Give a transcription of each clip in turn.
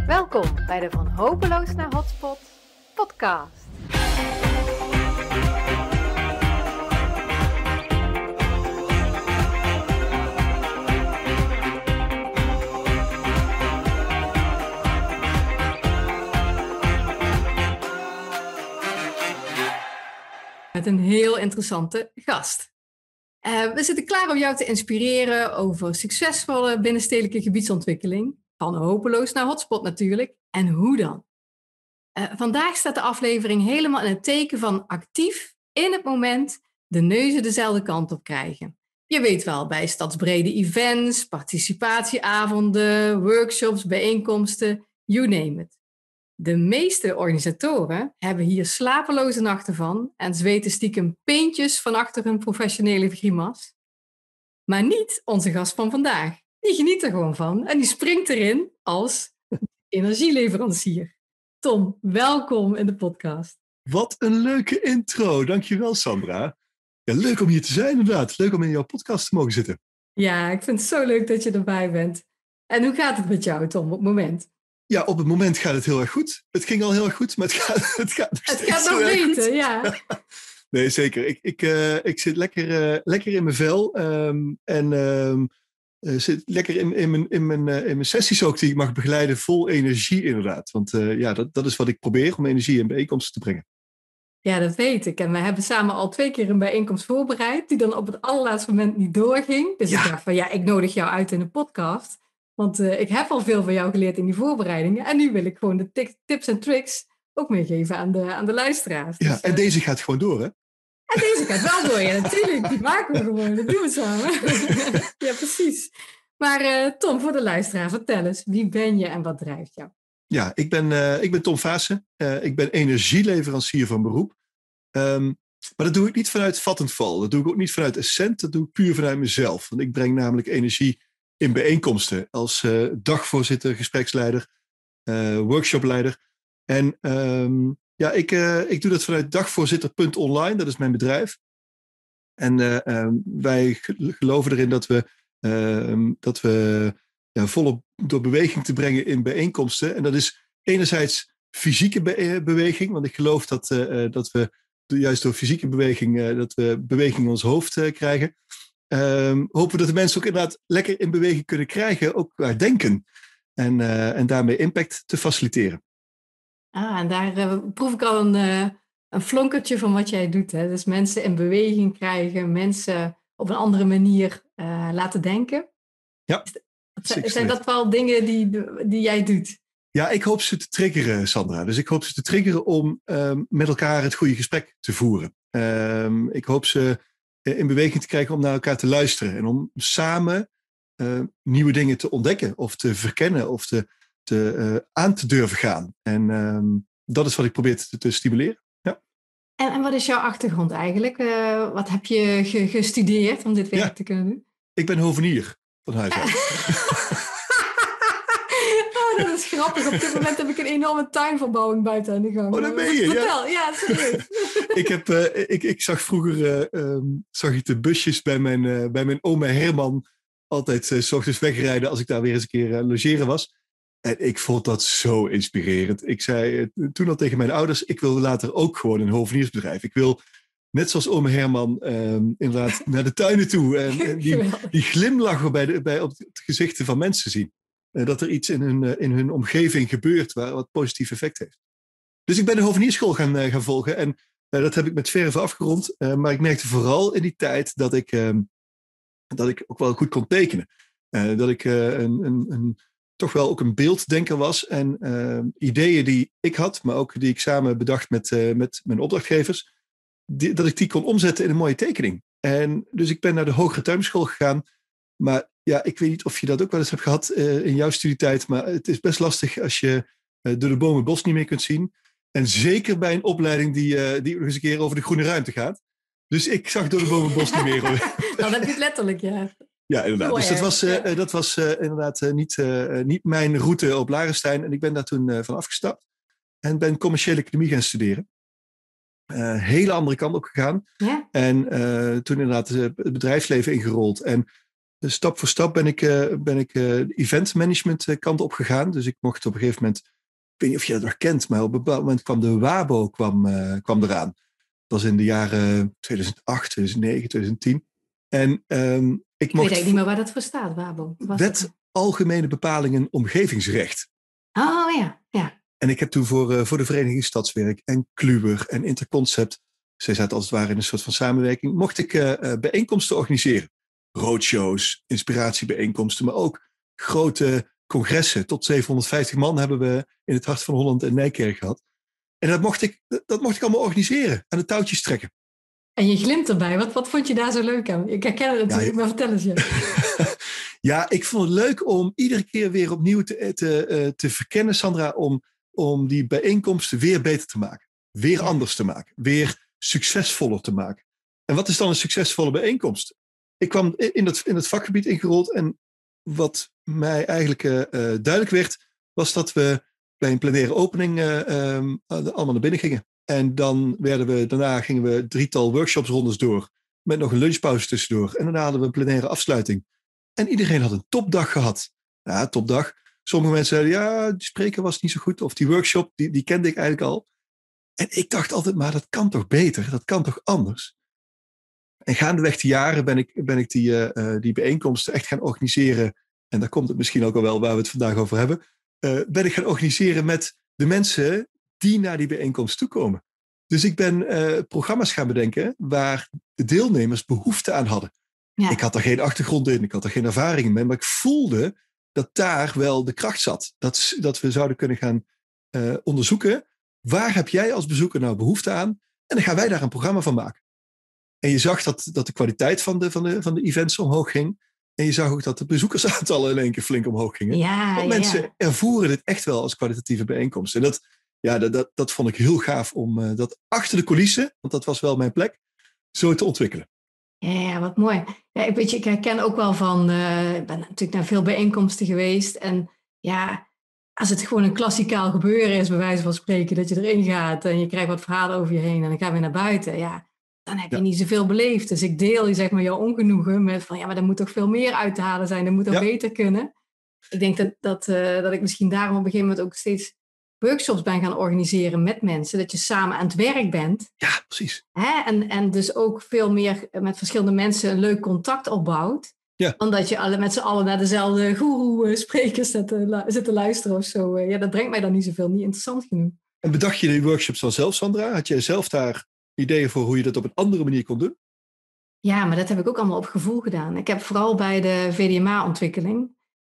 Welkom bij de Van Hopeloos naar Hotspot podcast. Met een heel interessante gast. We zitten klaar om jou te inspireren over succesvolle binnenstedelijke gebiedsontwikkeling. Van hopeloos naar hotspot natuurlijk. En hoe dan? Vandaag staat de aflevering helemaal in het teken van actief in het moment de neuzen dezelfde kant op krijgen. Je weet wel, bij stadsbrede events, participatieavonden, workshops, bijeenkomsten, you name it. De meeste organisatoren hebben hier slapeloze nachten van en zweten stiekem peentjes van achter hun professionele grimas. Maar niet onze gast van vandaag. Die geniet er gewoon van en die springt erin als energieleverancier. Tom, welkom in de podcast. Wat een leuke intro. Dankjewel, Sandra. Ja, leuk om hier te zijn inderdaad. Leuk om in jouw podcast te mogen zitten. Ja, ik vind het zo leuk dat je erbij bent. En hoe gaat het met jou, Tom, op het moment? Ja, op het moment gaat het heel erg goed. Het ging al heel erg goed, maar het gaat nog beter, ja. Nee, zeker. Ik zit lekker in mijn vel. Zit lekker in mijn sessies ook die ik mag begeleiden vol energie inderdaad. Want dat is wat ik probeer, om energie in bijeenkomsten te brengen. Ja, dat weet ik. En we hebben samen al 2 keer een bijeenkomst voorbereid die dan op het allerlaatste moment niet doorging. Dus ik dacht van ik nodig jou uit in de podcast. Want ik heb al veel van jou geleerd in die voorbereidingen. En nu wil ik gewoon de tips en tricks ook meegeven aan de luisteraars. Ja, dus, en deze gaat gewoon door, hè? En deze gaat wel door, ja natuurlijk. Die maken we gewoon, dat doen we samen. Ja, precies. Maar Tom, voor de luisteraar, vertel eens. Wie ben je en wat drijft jou? Ja, ik ben Tom Vaassen. Ik ben energieleverancier van beroep. Maar dat doe ik niet vanuit Vattenfall. Dat doe ik ook niet vanuit Essent. Dat doe ik puur vanuit mezelf. Want ik breng namelijk energie in bijeenkomsten als dagvoorzitter, gespreksleider, workshopleider. En ik doe dat vanuit dagvoorzitter.online, dat is mijn bedrijf. En wij geloven erin dat we volop door beweging te brengen in bijeenkomsten. En dat is enerzijds fysieke beweging, want ik geloof dat we juist door fysieke beweging, dat we beweging in ons hoofd krijgen. Hopen we dat de mensen ook inderdaad lekker in beweging kunnen krijgen, ook qua denken. En daarmee impact te faciliteren. En daar proef ik al een flonkertje van wat jij doet. Hè? Dus mensen in beweging krijgen, mensen op een andere manier laten denken. Ja. Zijn dat wel dingen die jij doet? Ja, ik hoop ze te triggeren, Sandra. Dus ik hoop ze te triggeren om met elkaar het goede gesprek te voeren. Ik hoop ze in beweging te krijgen om naar elkaar te luisteren. En om samen nieuwe dingen te ontdekken of te verkennen of aan te durven gaan. En dat is wat ik probeer te stimuleren. Ja. En wat is jouw achtergrond eigenlijk? Wat heb je gestudeerd om dit werk te kunnen doen? Ik ben hovenier van huis uit. Dat is grappig. Op dit moment heb ik een enorme tuinverbouwing buiten aan de gang. Oh, dat ben je? Vertel, ja serieus. Ik zag vroeger de busjes bij mijn oma Herman altijd 's ochtends wegrijden als ik daar weer eens een keer logeren was. En ik vond dat zo inspirerend. Ik zei toen al tegen mijn ouders, ik wil later ook gewoon een hoveniersbedrijf. Ik wil, net zoals oma Herman, inderdaad naar de tuinen toe. En die glimlachen op het gezichten van mensen zien. Dat er iets in hun omgeving gebeurt wat positief effect heeft. Dus ik ben de hoveniersschool gaan volgen. En dat heb ik met verve afgerond. Maar ik merkte vooral in die tijd dat ik ook wel goed kon tekenen. Dat ik toch wel ook een beelddenker was. En ideeën die ik had, maar ook die ik samen bedacht met mijn opdrachtgevers. Dat ik die kon omzetten in een mooie tekening. En dus ik ben naar de hogere tuinschool gegaan. Maar ja, ik weet niet of je dat ook wel eens hebt gehad in jouw studietijd. Maar het is best lastig als je door de bomen het bos niet meer kunt zien. En zeker bij een opleiding die nog eens een keer over de groene ruimte gaat. Dus ik zag door de bomen het bos niet meer. Dan heb je het letterlijk, ja. Ja, inderdaad. Dus dat was inderdaad niet mijn route op Larenstein. En ik ben daar toen van afgestapt. En ben commerciële economie gaan studeren. Hele andere kant op gegaan. Ja? En toen inderdaad het bedrijfsleven ingerold. En Dus stap voor stap ben ik de event management kant op gegaan. Dus ik mocht op een gegeven moment, ik weet niet of je dat nog kent, maar op een bepaald moment kwam de WABO kwam eraan. Dat was in de jaren 2008, 2009, 2010. En ik weet mocht eigenlijk niet meer waar dat voor staat, WABO. wet Algemene Bepalingen Omgevingsrecht. Oh ja, ja. En ik heb toen voor de Vereniging Stadswerk en Kluwer en Interconcept, zij zaten als het ware in een soort van samenwerking, mocht ik bijeenkomsten organiseren. Roadshows, inspiratiebijeenkomsten, maar ook grote congressen. Tot 750 man hebben we in het hart van Holland en Nijkerk gehad. En dat mocht ik allemaal organiseren, aan de touwtjes trekken. En je glimt erbij. Wat vond je daar zo leuk aan? Ik herken het natuurlijk, maar vertel eens je. Ja, ik vond het leuk om iedere keer weer opnieuw te verkennen, Sandra, om die bijeenkomsten weer beter te maken. Weer anders te maken. Weer succesvoller te maken. En wat is dan een succesvolle bijeenkomst? Ik kwam in het vakgebied ingerold en wat mij eigenlijk duidelijk werd, was dat we bij een plenaire opening allemaal naar binnen gingen. En dan daarna gingen we 3-tal workshopsrondes door, met nog een lunchpauze tussendoor. En daarna hadden we een plenaire afsluiting. En iedereen had een topdag gehad. Ja, topdag. Sommige mensen zeiden, ja, die spreker was niet zo goed. Of die workshop, die kende ik eigenlijk al. En ik dacht altijd, maar dat kan toch beter? Dat kan toch anders? En gaandeweg de jaren ben ik die bijeenkomsten echt gaan organiseren. En daar komt het misschien ook al wel waar we het vandaag over hebben. Ben ik gaan organiseren met de mensen die naar die bijeenkomst toekomen. Dus ik ben programma's gaan bedenken waar de deelnemers behoefte aan hadden. Ja. Ik had daar geen achtergrond in, ik had daar geen ervaring in, maar ik voelde dat daar wel de kracht zat. Dat we zouden kunnen gaan onderzoeken, waar heb jij als bezoeker nou behoefte aan? En dan gaan wij daar een programma van maken. En je zag dat de kwaliteit van de events omhoog ging. En je zag ook dat de bezoekersaantallen in één keer flink omhoog gingen. Ja, want mensen ervoeren dit echt wel als kwalitatieve bijeenkomst. En dat vond ik heel gaaf om dat achter de coulissen, want dat was wel mijn plek, zo te ontwikkelen. Ja, wat mooi. Ja, ik herken ook wel van, ik ben natuurlijk naar veel bijeenkomsten geweest. En ja, als het gewoon een klassikaal gebeuren is, bij wijze van spreken, dat je erin gaat en je krijgt wat verhalen over je heen en dan ga je weer naar buiten. Ja, dan heb je niet zoveel beleefd. Dus ik deel zeg maar jouw ongenoegen met van, ja, maar er moet toch veel meer uit te halen zijn. Dat moet ook beter kunnen. Ik denk dat ik misschien daarom op een gegeven moment ook steeds workshops ben gaan organiseren met mensen. Dat je samen aan het werk bent. Ja, precies. En dus ook veel meer met verschillende mensen een leuk contact opbouwt. Ja. Dan dat je met z'n allen naar dezelfde goeroe-sprekers zit te luisteren of zo. Ja, dat brengt mij dan niet zoveel. Niet interessant genoeg. En bedacht je die workshops dan zelf, Sandra? Had jij zelf daar ideeën voor hoe je dat op een andere manier kon doen? Ja, maar dat heb ik ook allemaal op gevoel gedaan. Ik heb vooral bij de VDMA-ontwikkeling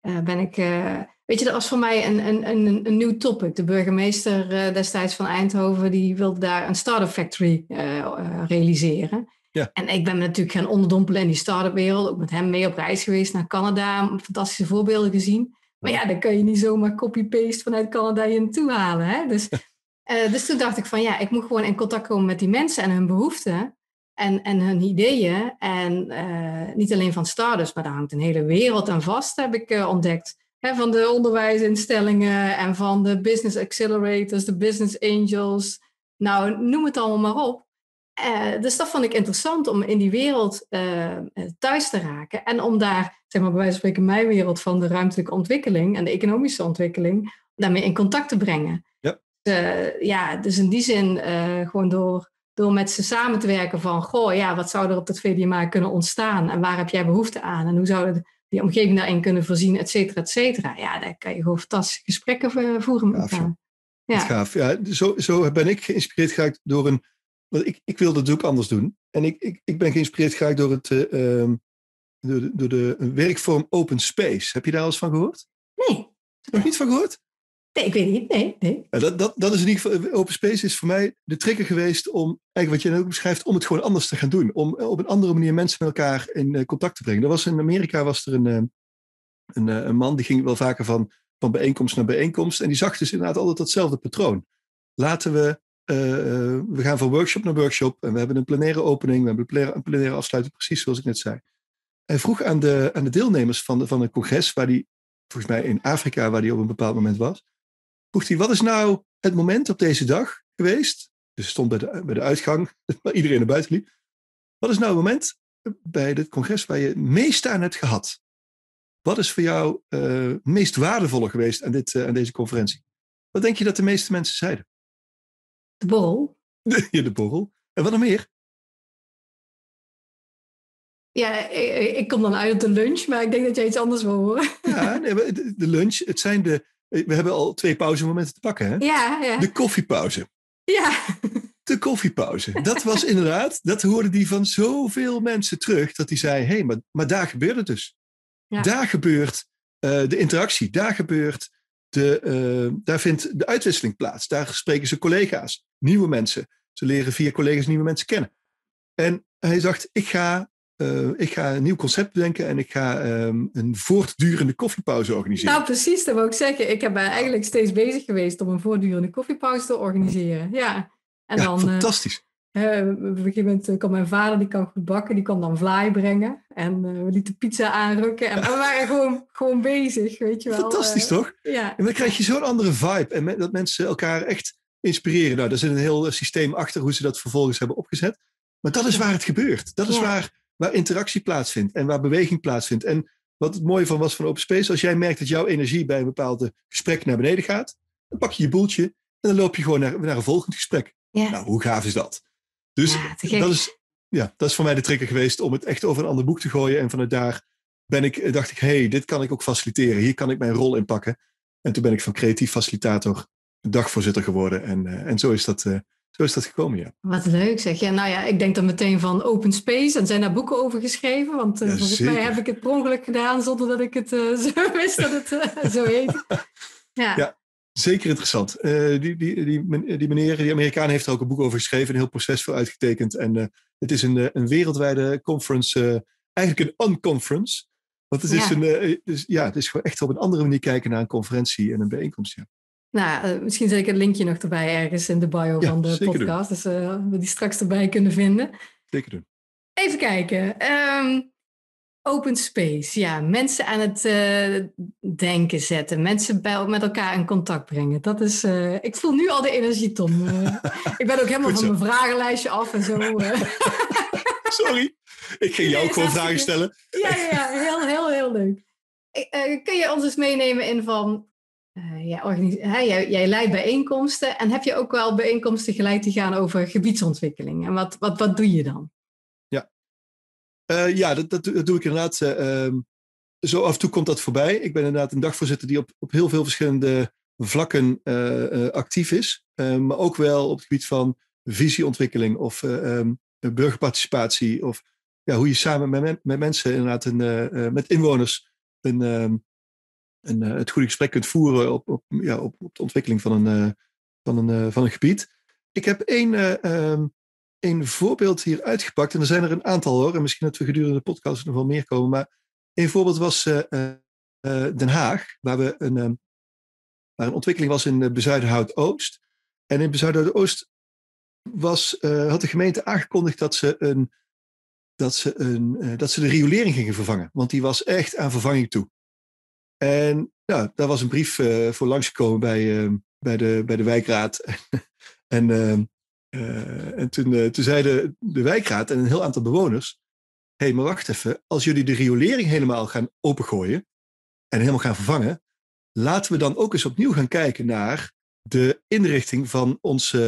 weet je, dat was voor mij een nieuw topic. De burgemeester destijds van Eindhoven, die wilde daar een start-up factory realiseren. Ja. En ik ben me natuurlijk gaan onderdompelen in die start-up wereld. Ook met hem mee op reis geweest naar Canada. Fantastische voorbeelden gezien. Maar ja, dan kan je niet zomaar copy-paste vanuit Canada hier naartoe halen. Hè? Dus toen dacht ik van ja, ik moet gewoon in contact komen met die mensen en hun behoeften. En hun ideeën. En niet alleen van start-ups, maar daar hangt een hele wereld aan vast, heb ik ontdekt. Van de onderwijsinstellingen en van de business accelerators, de business angels. Nou, noem het allemaal maar op. Dus dat vond ik interessant om in die wereld thuis te raken. En om daar, zeg maar bij wijze van spreken, mijn wereld van de ruimtelijke ontwikkeling en de economische ontwikkeling, daarmee in contact te brengen. Ja. Dus in die zin gewoon door met ze samen te werken van, goh, ja, wat zou er op dat VDMA kunnen ontstaan? En waar heb jij behoefte aan? En hoe zou die omgeving daarin kunnen voorzien, et cetera, et cetera. Ja, daar kan je gewoon fantastische gesprekken voeren met elkaar. Ja. Gaaf. Ja, zo ben ik geïnspireerd geraakt door een... Want ik wilde het ook anders doen. En ik ben geïnspireerd geraakt door de werkvorm Open Space. Heb je daar al eens van gehoord? Nee. Nog niet van gehoord? Nee, ik weet niet. Nee. Ja, dat is in ieder geval... Open Space is voor mij de trigger geweest om, eigenlijk wat je ook beschrijft, om het gewoon anders te gaan doen. Om op een andere manier mensen met elkaar in contact te brengen. In Amerika was er een man, die ging wel vaker van bijeenkomst naar bijeenkomst. En die zag dus inderdaad altijd datzelfde patroon. We gaan van workshop naar workshop. En we hebben een plenaire opening. We hebben een plenaire afsluiting, precies zoals ik net zei. Hij vroeg aan de deelnemers van een congres, waar die, volgens mij in Afrika, waar die op een bepaald moment was, vroeg hij, wat is nou het moment op deze dag geweest? Dus stond bij de uitgang, waar iedereen naar buiten liep. Wat is nou het moment bij dit congres waar je het meeste aan hebt gehad? Wat is voor jou het meest waardevolle geweest aan deze conferentie? Wat denk je dat de meeste mensen zeiden? De borrel. De borrel. En wat nog meer? Ja, ik kom dan uit op de lunch, maar ik denk dat jij iets anders wil horen. Ja, nee, de lunch. We hebben al 2 pauzemomenten te pakken, hè? Ja. De koffiepauze. Ja. De koffiepauze. Dat was inderdaad, dat hoorde die van zoveel mensen terug, dat die zei, hé, maar daar gebeurt het dus. Ja. Daar gebeurt de interactie. Daar vindt de uitwisseling plaats. Daar spreken ze collega's, nieuwe mensen. Ze leren via collega's nieuwe mensen kennen. En hij dacht, ik ga een nieuw concept bedenken en ik ga een voortdurende koffiepauze organiseren. Nou, precies, dat wil ik zeggen. Ik ben eigenlijk steeds bezig geweest om een voortdurende koffiepauze te organiseren. Ja, en ja, dan, fantastisch. Op een gegeven moment kwam mijn vader, die kan goed bakken, die kwam dan vlaai brengen. En we lieten pizza aanrukken. En we waren gewoon bezig, weet je wel. Fantastisch, toch? Ja. En dan krijg je zo'n andere vibe. En dat mensen elkaar echt inspireren. Nou, daar zit een heel systeem achter hoe ze dat vervolgens hebben opgezet. Maar dat is waar het gebeurt. Dat is waar interactie plaatsvindt en waar beweging plaatsvindt. En wat het mooie van was van Open Space, als jij merkt dat jouw energie bij een bepaald gesprek naar beneden gaat, dan pak je je boeltje en dan loop je gewoon naar een volgend gesprek. Ja. Nou, hoe gaaf is dat? Dus dat is voor mij de trigger geweest om het echt over een ander boek te gooien. En vanuit daar dacht ik, hey, dit kan ik ook faciliteren. Hier kan ik mijn rol in pakken. En toen ben ik van creatief facilitator dagvoorzitter geworden. En zo is dat gekomen, ja. Wat leuk zeg. Ja, nou ja, ik denk dan meteen van Open Space. En zijn daar boeken over geschreven? Want volgens mij heb ik het per ongeluk gedaan zonder dat ik het zo wist dat het zo heet. Ja, zeker interessant. Die meneer, die Amerikaan, heeft er ook een boek over geschreven. Een heel proces voor uitgetekend. En het is een wereldwijde conference. Eigenlijk een unconference. Want het is het is gewoon echt op een andere manier kijken naar een conferentie en een bijeenkomst, ja. Nou, misschien zet ik het linkje nog erbij ergens in de bio van de podcast. Dus we die straks erbij kunnen vinden. Zeker doen. Even kijken. Open Space. Ja, mensen aan het denken zetten. Mensen met elkaar in contact brengen. Dat is... ik voel nu al de energie, Tom. Ik ben ook helemaal van mijn vragenlijstje af en zo. Sorry. Ik ging jou ook gewoon vragen stellen. Ja, heel leuk. Kun je ons eens meenemen in van... jij leidt bijeenkomsten en heb je ook wel bijeenkomsten geleid die gaan over gebiedsontwikkeling. En wat doe je dan? Ja, dat doe ik inderdaad. Zo af en toe komt dat voorbij. Ik ben inderdaad een dagvoorzitter die op heel veel verschillende vlakken actief is. Maar ook wel op het gebied van visieontwikkeling of burgerparticipatie. Of hoe je samen met mensen, inderdaad, met inwoners, het goede gesprek kunt voeren op de ontwikkeling van een gebied. Ik heb één voorbeeld hier uitgepakt. En er zijn er een aantal, hoor. En misschien dat we gedurende de podcast nog wel meer komen. Maar één voorbeeld was Den Haag. Waar een ontwikkeling was in Bezuidenhout-Oost. En in Bezuidenhout-Oost had de gemeente aangekondigd dat ze de riolering gingen vervangen. Want die was echt aan vervanging toe. En daar was een brief voor langsgekomen bij de wijkraad. En toen zeiden de wijkraad en een heel aantal bewoners... Hé, maar wacht even. Als jullie de riolering helemaal gaan opengooien... en helemaal gaan vervangen... laten we dan ook eens opnieuw gaan kijken naar... de inrichting van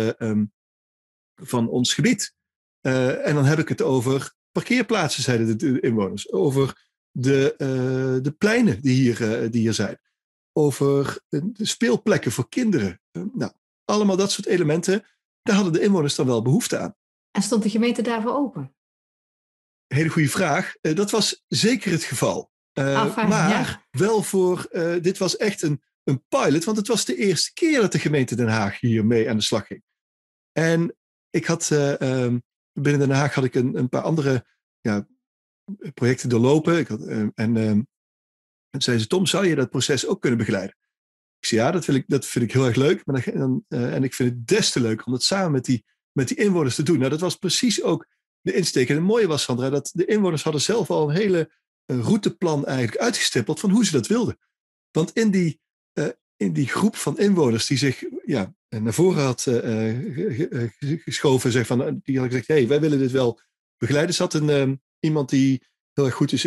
ons gebied. En dan heb ik het over parkeerplaatsen, zeiden de inwoners. Over de pleinen die hier zijn. Over de speelplekken voor kinderen. Allemaal dat soort elementen. Daar hadden de inwoners dan wel behoefte aan. En stond de gemeente daarvoor open? Hele goede vraag. Dat was zeker het geval. Maar wel voor... dit was echt een pilot. Want het was de eerste keer dat de gemeente Den Haag hiermee aan de slag ging. En ik had... binnen Den Haag had ik een paar andere... projecten doorlopen. En zei ze, Tom, zou je dat proces ook kunnen begeleiden? Ik zei, ja, dat vind ik heel erg leuk. En ik vind het des te leuk om dat samen met die inwoners te doen. Nou, dat was precies ook de insteek. En het mooie was, Sandra, dat de inwoners hadden zelf al een hele routeplan eigenlijk uitgestippeld van hoe ze dat wilden. Want in die groep van inwoners die zich naar voren had geschoven, die had gezegd, hey, wij willen dit wel begeleiden, zat een iemand die heel erg goed is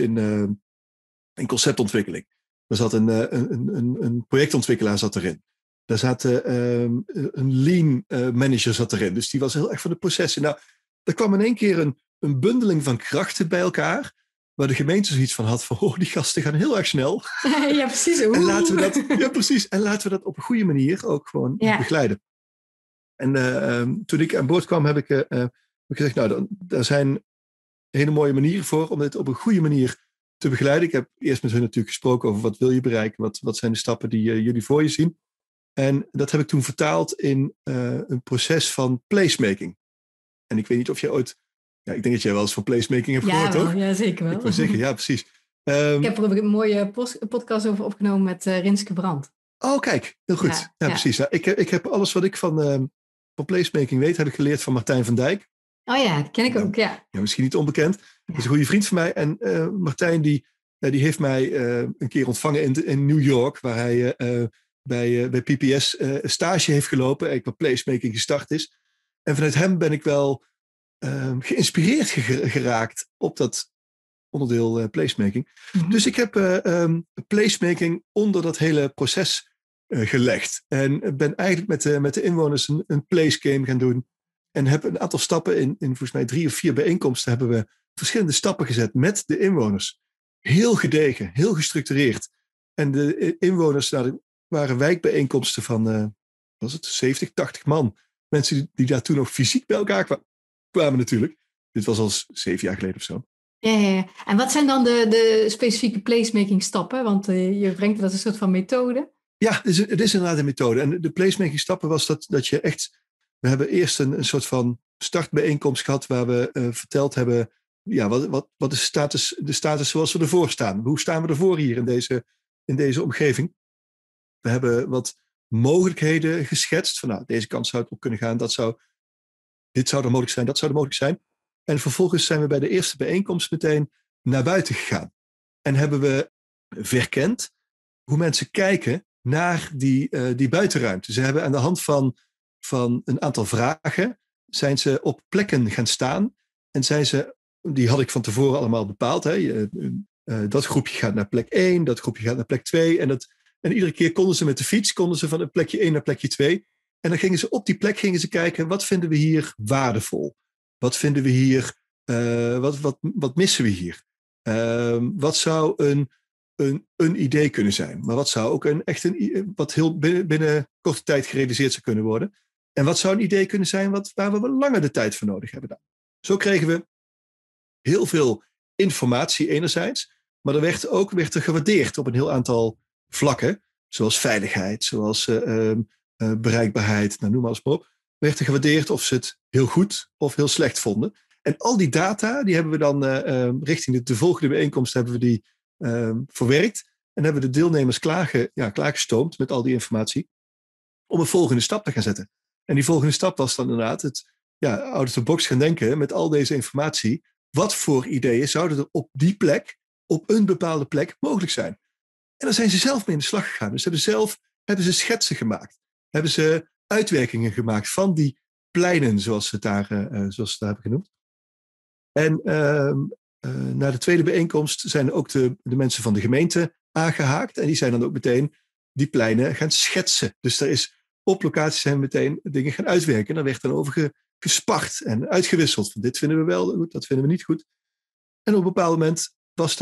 in conceptontwikkeling. Er zat een projectontwikkelaar zat erin. Daar zat een lean manager zat erin. Dus die was heel erg van de processen. Nou, er kwam in één keer een bundeling van krachten bij elkaar. Waar de gemeente zoiets van had van, die gasten gaan heel erg snel. Ja, precies. En laten we dat op een goede manier ook gewoon begeleiden. En toen ik aan boord kwam, heb ik gezegd, nou, daar zijn hele mooie manieren voor om dit op een goede manier te begeleiden. Ik heb eerst met hun natuurlijk gesproken over wat wil je bereiken, wat zijn de stappen die jullie voor je zien. En dat heb ik toen vertaald in een proces van placemaking. En ik weet niet of jij ooit, ik denk dat jij wel eens van placemaking hebt gehoord, toch? Ja, zeker wel. Ik wil zeggen, ja, precies. Ik heb er ook een mooie podcast over opgenomen met Rinske Brandt. Oh, kijk, heel goed. Ja, precies. Nou, ik heb alles wat ik van placemaking weet, heb ik geleerd van Martijn van Dijk. Oh ja, dat ken ik ook, ja. Misschien niet onbekend. Dat is een goede vriend van mij. En Martijn, die heeft mij een keer ontvangen in New York, waar hij bij PPS stage heeft gelopen. Eigenlijk wat placemaking gestart is. En vanuit hem ben ik wel geïnspireerd geraakt op dat onderdeel placemaking. Mm-hmm. Dus ik heb placemaking onder dat hele proces gelegd. En ben eigenlijk met de inwoners een place game gaan doen. En heb een aantal stappen in volgens mij 3 of 4 bijeenkomsten hebben we verschillende stappen gezet met de inwoners. Heel gedegen, heel gestructureerd. En de inwoners, waren wijkbijeenkomsten van, was het 70, 80 man. Mensen die daar toen nog fysiek bij elkaar kwamen natuurlijk. Dit was al 7 jaar geleden of zo. Ja. En wat zijn dan de specifieke placemaking stappen? Want je brengt dat als een soort van methode. Ja, het is inderdaad een methode. En de placemaking stappen was dat je echt... We hebben eerst een soort van startbijeenkomst gehad waar we verteld hebben... wat is de status zoals we ervoor staan? Hoe staan we ervoor hier in deze omgeving? We hebben wat mogelijkheden geschetst. Van deze kant zou het op kunnen gaan. Dit zou er mogelijk zijn, dat zou er mogelijk zijn. En vervolgens zijn we bij de eerste bijeenkomst meteen naar buiten gegaan. En hebben we verkend hoe mensen kijken naar die buitenruimte. Ze hebben aan de hand van een aantal vragen zijn ze op plekken gaan staan. En die had ik van tevoren allemaal bepaald. Hè. Dat groepje gaat naar plek 1, dat groepje gaat naar plek 2. En iedere keer konden ze met de fiets van plekje 1 naar plekje 2. En dan gingen ze op die plek kijken, wat vinden we hier waardevol? Wat vinden we hier, wat missen we hier? Wat zou een idee kunnen zijn? Maar wat zou ook wat heel binnen korte tijd gerealiseerd zou kunnen worden? En wat zou een idee kunnen zijn waar we langer de tijd voor nodig hebben dan? Zo kregen we heel veel informatie enerzijds, maar er werd er gewaardeerd op een heel aantal vlakken, zoals veiligheid, zoals bereikbaarheid, noem maar eens op. Werd er gewaardeerd of ze het heel goed of heel slecht vonden. En al die data, die hebben we dan richting de volgende bijeenkomst hebben we die verwerkt. En hebben we de deelnemers klaargestoomd met al die informatie om een volgende stap te gaan zetten. En die volgende stap was dan inderdaad het out of the box gaan denken met al deze informatie. Wat voor ideeën zouden er op die plek, op een bepaalde plek, mogelijk zijn? En dan zijn ze zelf mee in de slag gegaan. Dus hebben ze schetsen gemaakt. Hebben ze uitwerkingen gemaakt van die pleinen, zoals ze het daar hebben genoemd. En na de tweede bijeenkomst zijn ook de mensen van de gemeente aangehaakt. En die zijn dan ook meteen die pleinen gaan schetsen. Dus op locatie zijn meteen dingen gaan uitwerken. En daar werd dan over gespart en uitgewisseld. Van dit vinden we wel goed, dat vinden we niet goed. En op een bepaald moment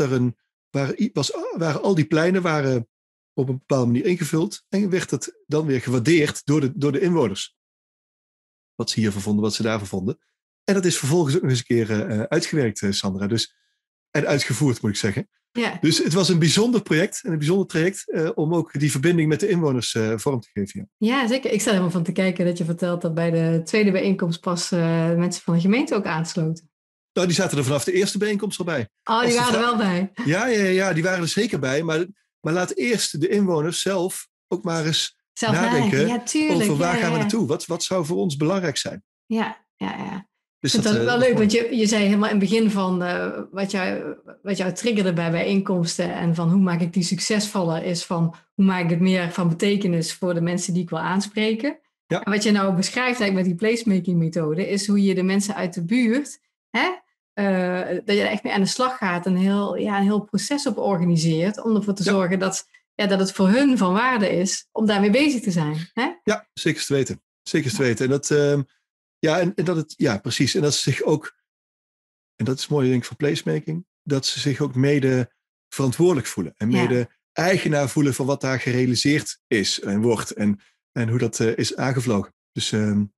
waren al die pleinen op een bepaalde manier ingevuld. En werd het dan weer gewaardeerd door de inwoners. Wat ze hiervan vonden, wat ze daarvan vonden. En dat is vervolgens ook nog eens een keer uitgewerkt, Sandra. En uitgevoerd, moet ik zeggen. Ja. Dus het was een bijzonder project en een bijzonder traject om ook die verbinding met de inwoners vorm te geven. Ja, zeker. Ik sta helemaal van te kijken dat je vertelt dat bij de tweede bijeenkomst pas mensen van de gemeente ook aansloten. Nou, die zaten er vanaf de eerste bijeenkomst al bij. Oh, die waren er wel bij. Ja, die waren er zeker bij. Maar laat eerst de inwoners zelf ook maar eens nadenken over waar gaan we naartoe. Wat zou voor ons belangrijk zijn? Ja. Dus dat is wel leuk, want je zei helemaal in het begin van wat jou triggerde bij bijeenkomsten en van hoe maak ik die succesvoller is van hoe maak ik het meer van betekenis voor de mensen die ik wil aanspreken. Ja. En wat je nou beschrijft eigenlijk met die placemaking methode is hoe je de mensen uit de buurt dat je er echt mee aan de slag gaat en een heel proces op organiseert om ervoor te zorgen dat het voor hun van waarde is om daarmee bezig te zijn. Hè? Ja, zeker te weten. Zeker te weten. En dat, precies. En dat ze zich ook, en dat is mooi denk ik van placemaking, dat ze zich ook mede verantwoordelijk voelen. En mede eigenaar voelen van wat daar gerealiseerd is en wordt. En hoe dat is aangevlogen. Dus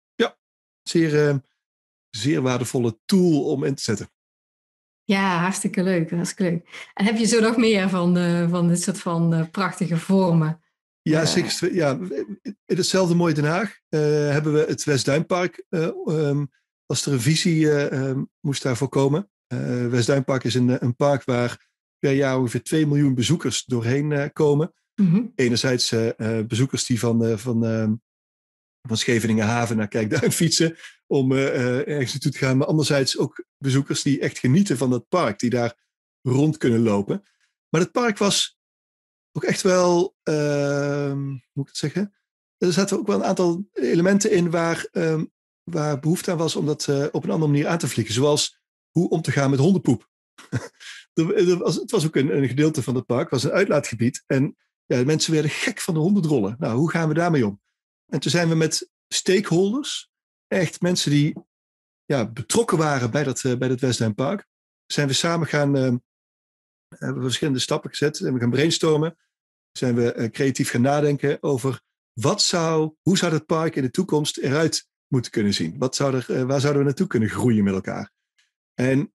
zeer waardevolle tool om in te zetten. Ja, hartstikke leuk. En heb je zo nog meer van dit soort van prachtige vormen? Ja, zeker. Ja, in hetzelfde mooie Den Haag hebben we het Westduinpark. Als er een visie moest daarvoor komen. Westduinpark is een park waar per jaar ongeveer 2 miljoen bezoekers doorheen komen. Mm-hmm. Enerzijds bezoekers die van Scheveningen Haven naar Kijkduin fietsen om ergens naartoe te gaan. Maar anderzijds ook bezoekers die echt genieten van dat park. Die daar rond kunnen lopen. Maar het park was ook echt wel, hoe moet ik het zeggen? Er zaten ook wel een aantal elementen in waar behoefte aan was om dat op een andere manier aan te vliegen. Zoals hoe om te gaan met hondenpoep. Het was ook een gedeelte van het park, het was een uitlaatgebied. En de mensen werden gek van de hondendrollen. Nou, hoe gaan we daarmee om? En toen zijn we met stakeholders, echt mensen die betrokken waren bij dat Westduinpark, zijn we samen hebben we verschillende stappen gezet en we gaan brainstormen. Zijn we creatief gaan nadenken over hoe zou het park in de toekomst eruit moeten kunnen zien? Waar zouden we naartoe kunnen groeien met elkaar? En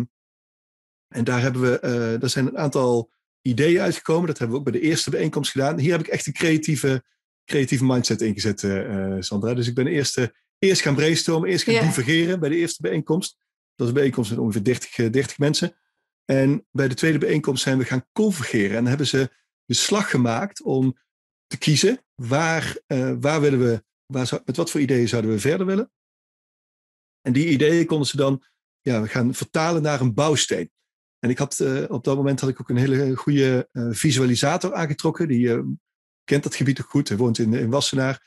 daar zijn een aantal ideeën uitgekomen. Dat hebben we ook bij de eerste bijeenkomst gedaan. Hier heb ik echt een creatieve mindset ingezet, Sandra. Dus ik ben eerst gaan brainstormen, eerst gaan divergeren bij de eerste bijeenkomst. Dat was een bijeenkomst met ongeveer 30 mensen. En bij de tweede bijeenkomst zijn we gaan convergeren. En hebben ze de slag gemaakt om te kiezen met wat voor ideeën zouden we verder willen. En die ideeën konden ze dan gaan vertalen naar een bouwsteen. En ik had op dat moment ook een hele goede visualisator aangetrokken. Die kent dat gebied ook goed. Hij woont in Wassenaar.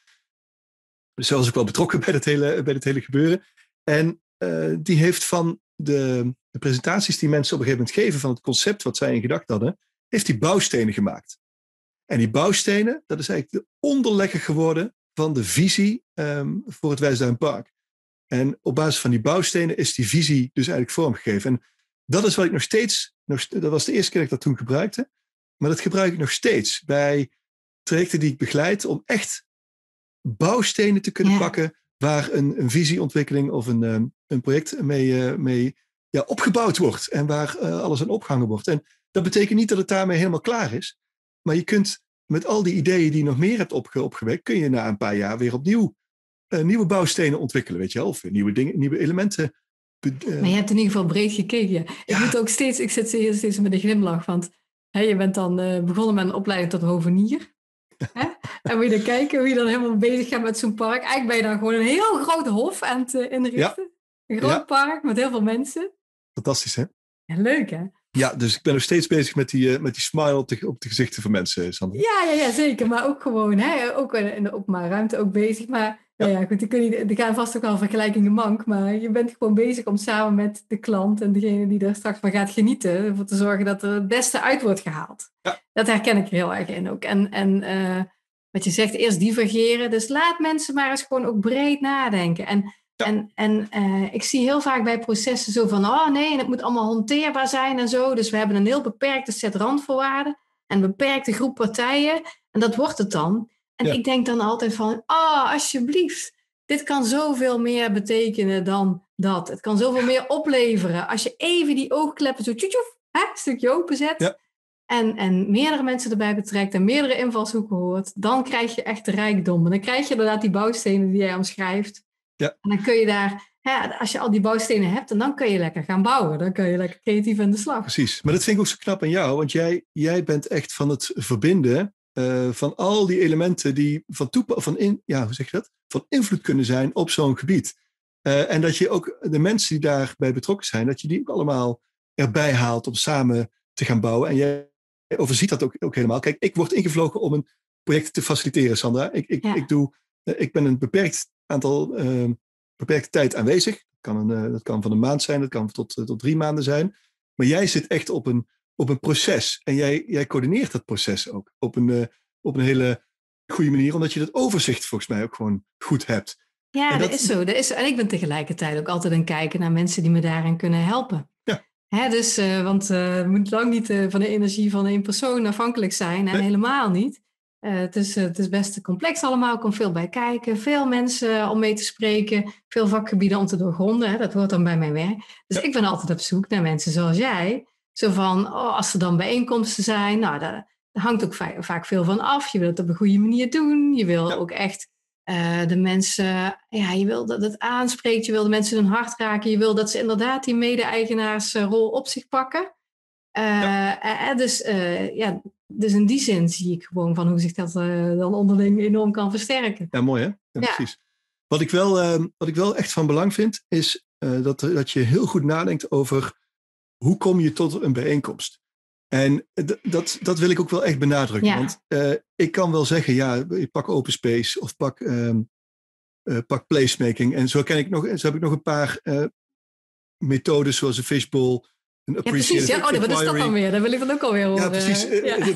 Dus hij was ook wel betrokken bij het hele gebeuren. En die heeft van de presentaties die mensen op een gegeven moment geven van het concept wat zij in gedachten hadden, heeft die bouwstenen gemaakt. En die bouwstenen, dat is eigenlijk de onderlegger geworden van de visie voor het Westduinpark. En op basis van die bouwstenen is die visie dus eigenlijk vormgegeven. En dat is wat ik nog steeds, dat was de eerste keer dat ik dat toen gebruikte, maar dat gebruik ik nog steeds bij trajecten die ik begeleid om echt bouwstenen te kunnen pakken waar een visieontwikkeling of een project mee opgebouwd wordt en waar alles aan opgehangen wordt. En dat betekent niet dat het daarmee helemaal klaar is, maar je kunt met al die ideeën die je nog meer hebt opgewekt, kun je na een paar jaar weer opnieuw nieuwe bouwstenen ontwikkelen, weet je wel, of nieuwe dingen, nieuwe elementen. Maar je hebt in ieder geval breed gekeken. Ik zit hier steeds met een glimlach, want je bent dan begonnen met een opleiding tot hovenier. En moet je dan kijken hoe je dan helemaal bezig gaat met zo'n park. Eigenlijk ben je dan gewoon een heel groot hof aan het inrichten. Een groot park met heel veel mensen. Fantastisch, hè? Ja, leuk, hè? Ja, dus ik ben nog steeds bezig met die smile op de gezichten van mensen, Sandra. Ja, zeker. Maar ook gewoon, ook in de openbare ruimte ook bezig. Maar goed, die gaan vast ook wel vergelijkingen mank. Maar je bent gewoon bezig om samen met de klant en degene die er straks van gaat genieten, ervoor te zorgen dat er het beste uit wordt gehaald. Ja. Dat herken ik er heel erg in ook. En wat je zegt, eerst divergeren. Dus laat mensen maar eens gewoon ook breed nadenken. En ik zie heel vaak bij processen zo van, oh nee, het moet allemaal hanteerbaar zijn en zo. Dus we hebben een heel beperkte set randvoorwaarden en een beperkte groep partijen. En dat wordt het dan. En ik denk dan altijd van, alsjeblieft, dit kan zoveel meer betekenen dan dat. Het kan zoveel meer opleveren. Als je even die oogkleppen zo een stukje openzet. Ja. En meerdere mensen erbij betrekt en meerdere invalshoeken hoort, dan krijg je echt de rijkdom. En dan krijg je inderdaad die bouwstenen die jij omschrijft. Ja. En dan kun je daar, als je al die bouwstenen hebt, dan kun je lekker gaan bouwen. Dan kun je lekker creatief aan de slag. Precies, maar dat vind ik ook zo knap aan jou, want jij bent echt van het verbinden van al die elementen die van invloed kunnen zijn op zo'n gebied. En dat je ook de mensen die daarbij betrokken zijn, dat je die ook allemaal erbij haalt om samen te gaan bouwen. En jij overziet dat ook helemaal. Kijk, ik word ingevlogen om een project te faciliteren, Sandra. Ik ben een beperkte tijd aanwezig. Dat kan van een maand zijn, dat kan tot 3 maanden zijn. Maar jij zit echt op een proces. En jij coördineert dat proces ook op een hele goede manier, omdat je dat overzicht volgens mij ook gewoon goed hebt. Ja, dat is zo. En ik ben tegelijkertijd ook altijd aan het kijken naar mensen die me daarin kunnen helpen. Ja. Dus, want het moet lang niet van de energie van één persoon afhankelijk zijn. En helemaal niet. Het is best complex allemaal. Er komt veel bij kijken. Veel mensen om mee te spreken. Veel vakgebieden om te doorgronden. Dat hoort dan bij mijn werk. Dus ik ben altijd op zoek naar mensen zoals jij. Zo van, als er dan bijeenkomsten zijn. Nou, daar hangt ook vaak veel van af. Je wil het op een goede manier doen. Je wil ook echt de mensen... je wil dat het aanspreekt. Je wil de mensen hun hart raken. Je wil dat ze inderdaad die mede-eigenaarsrol op zich pakken. Dus in die zin zie ik gewoon van hoe zich dat dan onderling enorm kan versterken. Ja, mooi hè? Ja, precies. Wat ik wel echt van belang vind, is dat je heel goed nadenkt over hoe kom je tot een bijeenkomst. En dat wil ik ook wel echt benadrukken. Ja. Want ik kan wel zeggen, ik pak open space of pak placemaking. En zo heb ik nog een paar methodes zoals een fishbowl. Precies. Ja, wat is dat dan weer? Daar wil ik dan ook alweer horen. Ja, precies.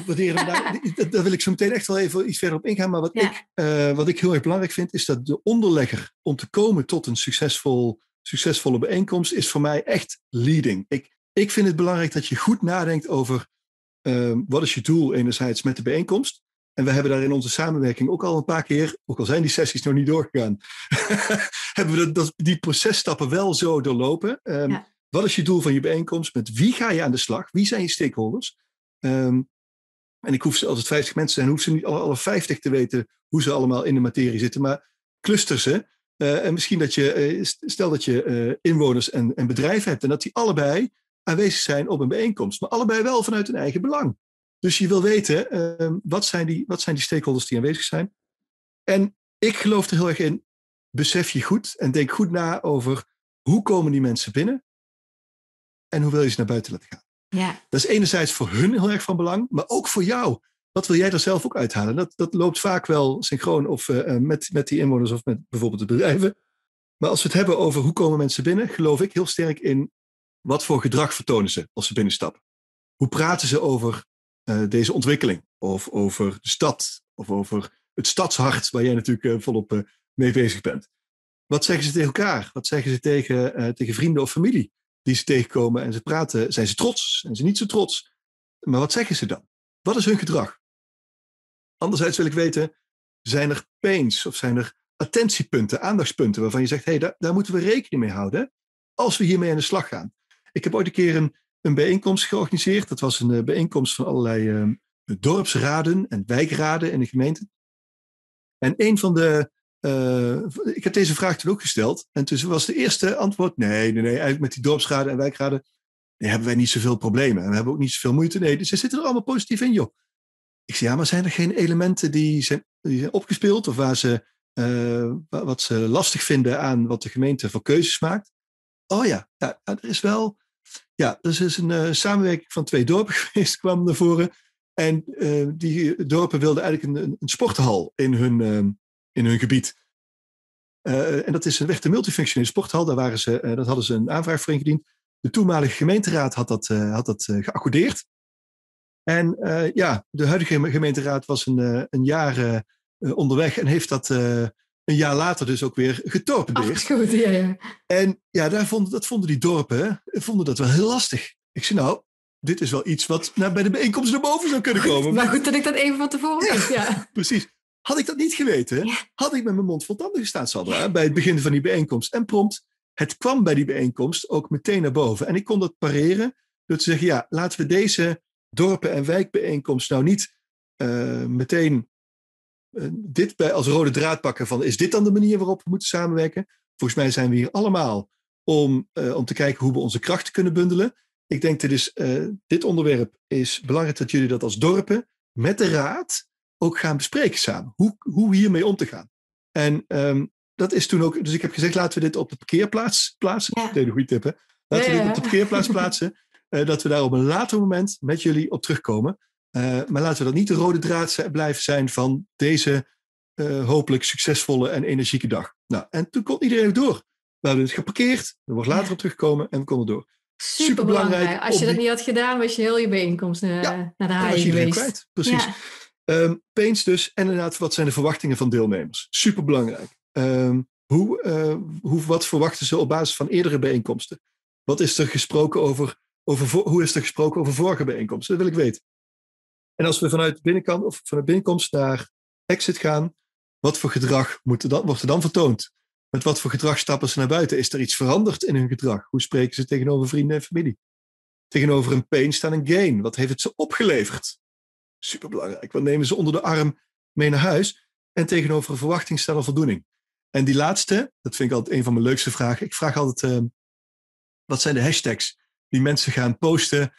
Daar wil ik zo meteen echt wel even iets verder op ingaan. Maar wat ik heel erg belangrijk vind, is dat de onderlegger om te komen tot een succesvolle bijeenkomst, is voor mij echt leading. Ik vind het belangrijk dat je goed nadenkt over wat is je doel enerzijds met de bijeenkomst. En we hebben daar in onze samenwerking ook al een paar keer, ook al zijn die sessies nog niet doorgegaan, hebben we die processtappen wel zo doorlopen. Wat is je doel van je bijeenkomst? Met wie ga je aan de slag? Wie zijn je stakeholders? En ik hoef, als het 50 mensen zijn, hoef ze niet alle 50 te weten hoe ze allemaal in de materie zitten. Maar cluster ze. En misschien stel dat je inwoners en bedrijven hebt en dat die allebei aanwezig zijn op een bijeenkomst. Maar allebei wel vanuit hun eigen belang. Dus je wil weten, wat zijn die stakeholders die aanwezig zijn? En ik geloof er heel erg in, besef je goed en denk goed na over hoe komen die mensen binnen? En hoe wil je ze naar buiten laten gaan? Ja. Dat is enerzijds voor hun heel erg van belang, maar ook voor jou. Wat wil jij er zelf ook uithalen? Dat loopt vaak wel synchroon of met die inwoners of met bijvoorbeeld de bedrijven. Maar als we het hebben over hoe komen mensen binnen, geloof ik heel sterk in wat voor gedrag vertonen ze als ze binnenstappen. Hoe praten ze over deze ontwikkeling? Of over de stad? Of over het stadshart waar jij natuurlijk volop mee bezig bent? Wat zeggen ze tegen elkaar? Wat zeggen ze tegen vrienden of familie die ze tegenkomen en ze praten? Zijn ze trots? Zijn ze niet zo trots? Maar wat zeggen ze dan? Wat is hun gedrag? Anderzijds wil ik weten, zijn er pains of zijn er attentiepunten, aandachtspunten waarvan je zegt, daar moeten we rekening mee houden als we hiermee aan de slag gaan. Ik heb ooit een keer een bijeenkomst georganiseerd. Dat was een bijeenkomst van allerlei dorpsraden en wijkraden in de gemeente. En ik heb deze vraag toen ook gesteld. En toen was de eerste antwoord, nee, eigenlijk met die dorpsraden en wijkraden hebben wij niet zoveel problemen. En we hebben ook niet zoveel moeite. Nee, dus ze zitten er allemaal positief in, joh. Ik zei, maar zijn er geen elementen die zijn opgespeeld of wat ze lastig vinden aan wat de gemeente voor keuzes maakt? Oh ja, er is wel... Ja, er is een samenwerking van 2 dorpen geweest, kwam naar voren. En die dorpen wilden eigenlijk een sporthal in hun gebied. En dat is echt een multifunctionele sporthal. Dat hadden ze een aanvraag voor ingediend. De toenmalige gemeenteraad had dat geaccordeerd. En de huidige gemeenteraad was een jaar onderweg en heeft dat een jaar later dus ook weer getorpedeerd. Afgeschoten, ja. En dat vonden die dorpen dat wel heel lastig. Ik zei, dit is wel iets wat bij de bijeenkomst naar boven zou kunnen komen. Maar goed dat ik dat even van tevoren weet. Ja. Precies. Had ik dat niet geweten, had ik met mijn mond vol tanden gestaan, Sandra, bij het begin van die bijeenkomst. En prompt, het kwam bij die bijeenkomst ook meteen naar boven. En ik kon dat pareren door te zeggen, laten we deze dorpen- en wijkbijeenkomst nou niet meteen dit als rode draad pakken van, is dit dan de manier waarop we moeten samenwerken? Volgens mij zijn we hier allemaal om te kijken hoe we onze krachten kunnen bundelen. Ik denk dit onderwerp is belangrijk dat jullie dat als dorpen met de raad ook gaan bespreken samen. Hoe hiermee om te gaan. En dat is toen ook, dus ik heb gezegd, laten we dit op de parkeerplaats plaatsen. Ja. Dat is een goede tip, hè? Laten we dit op de parkeerplaats plaatsen. Dat we daar op een later moment met jullie op terugkomen. Maar laten we dat niet de rode draad blijven zijn van deze hopelijk succesvolle en energieke dag. Nou, en toen kon iedereen ook door. We hebben het geparkeerd. Er wordt later op teruggekomen en we konden door. Superbelangrijk. Als je dat niet had gedaan, was je heel je bijeenkomst naar de haaien geweest. Kwijt. Precies. Ja. Pains dus. En inderdaad, wat zijn de verwachtingen van deelnemers? Superbelangrijk. Wat verwachten ze op basis van eerdere bijeenkomsten? Wat is er gesproken hoe is er gesproken over vorige bijeenkomsten? Dat wil ik weten. En als we vanuit binnenkomst naar exit gaan, wat voor gedrag wordt er dan vertoond? Met wat voor gedrag stappen ze naar buiten? Is er iets veranderd in hun gedrag? Hoe spreken ze tegenover vrienden en familie? Tegenover een pain staat een gain. Wat heeft het ze opgeleverd? Superbelangrijk. Wat nemen ze onder de arm mee naar huis? En tegenover een verwachting staat een voldoening. En die laatste, dat vind ik altijd een van mijn leukste vragen. Ik vraag altijd, wat zijn de hashtags die mensen gaan posten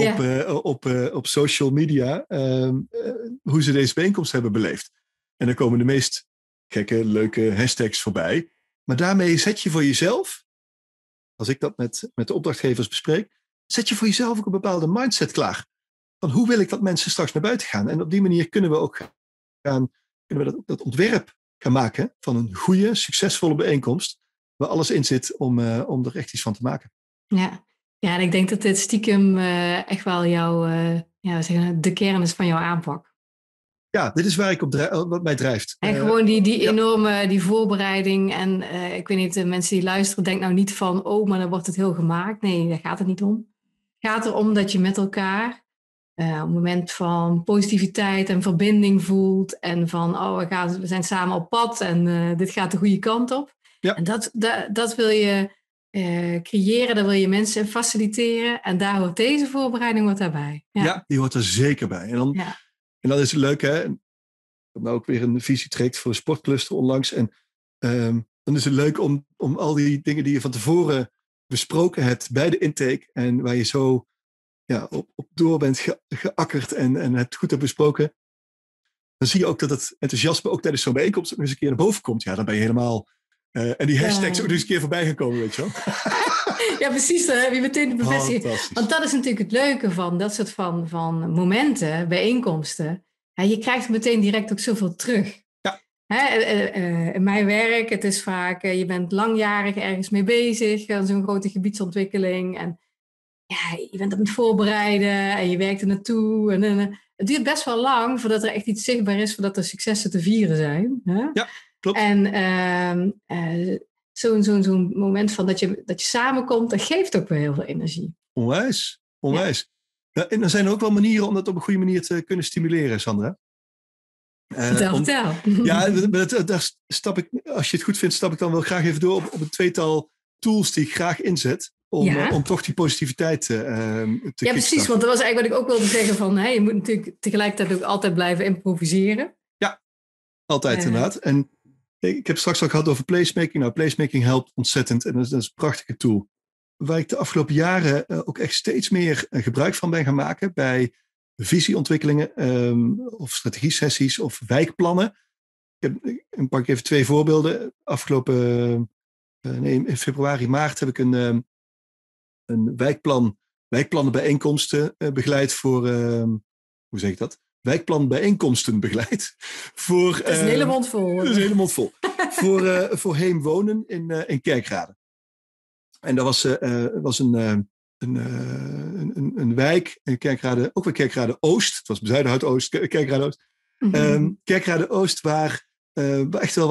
op social media, hoe ze deze bijeenkomst hebben beleefd. En dan komen de meest gekke, leuke hashtags voorbij. Maar daarmee zet je voor jezelf, als ik dat met de opdrachtgevers bespreek, zet je voor jezelf ook een bepaalde mindset klaar. Van hoe wil ik dat mensen straks naar buiten gaan? En op die manier kunnen we dat ontwerp gaan maken van een goede, succesvolle bijeenkomst, waar alles in zit om er echt iets van te maken. Ja, en ik denk dat dit stiekem echt wel de kern is van jouw aanpak. Ja, dit is waar ik wat mij drijft. En gewoon die enorme die voorbereiding. En ik weet niet, de mensen die luisteren, denk nou niet van, maar dan wordt het heel gemaakt. Nee, daar gaat het niet om. Het gaat erom dat je met elkaar op een moment van positiviteit en verbinding voelt. En van, we zijn samen op pad en dit gaat de goede kant op. Ja. En dat wil je creëren, daar wil je mensen faciliteren. En daar hoort deze voorbereiding daarbij. Ja, die hoort er zeker bij. En dan is het leuk, hè. Ik heb nou ook weer een visie trekt voor de sportcluster onlangs. En dan is het leuk om al die dingen die je van tevoren besproken hebt bij de intake. En waar je zo op door bent geakkerd en het goed hebt besproken. Dan zie je ook dat het enthousiasme ook tijdens zo'n bijeenkomst ook eens een keer naar boven komt. Ja, dan ben je helemaal... en die hashtags ook nog eens een keer voorbij gekomen, weet je wel. Ja, precies. Dan heb je meteen de bevestiging. Want dat is natuurlijk het leuke van dat soort van momenten, bijeenkomsten. Je krijgt meteen direct ook zoveel terug. Ja. In mijn werk, het is vaak, je bent langjarig ergens mee bezig, aan zo'n grote gebiedsontwikkeling. En je bent aan het voorbereiden en je werkt er naartoe. En het duurt best wel lang voordat er echt iets zichtbaar is, voordat er successen te vieren zijn. Hè? Ja, klopt. En zo'n moment van dat je samenkomt, dat geeft ook weer heel veel energie. Onwijs. Ja, en er zijn ook wel manieren om dat op een goede manier te kunnen stimuleren, Sandra. Vertel. Ja, daar stap ik, als je het goed vindt, stap ik dan wel graag even door op een tweetal tools die ik graag inzet. Om toch die positiviteit te Ja, precies. Want dat was eigenlijk wat ik ook wilde zeggen van, je moet natuurlijk tegelijkertijd ook altijd blijven improviseren. Ja, altijd inderdaad. En ik heb straks al gehad over placemaking. Nou, placemaking helpt ontzettend en dat is een prachtige tool. Waar ik de afgelopen jaren ook echt steeds meer gebruik van ben gaan maken bij visieontwikkelingen of strategiesessies of wijkplannen. Ik pak even 2 voorbeelden. In februari, maart heb ik een wijkplannenbijeenkomsten begeleid voor, hoe zeg ik dat? Wijkplanbijeenkomsten begeleid. Dat is een hele mond vol. Dat is een hele mond vol. voor Heem Wonen in Kerkrade. En dat was een wijk, Kerkrade, ook weer Kerkrade Oost. Het was Zuiderhout Oost, Kerkrade Oost. Mm-hmm. Kerkrade Oost, waar echt wel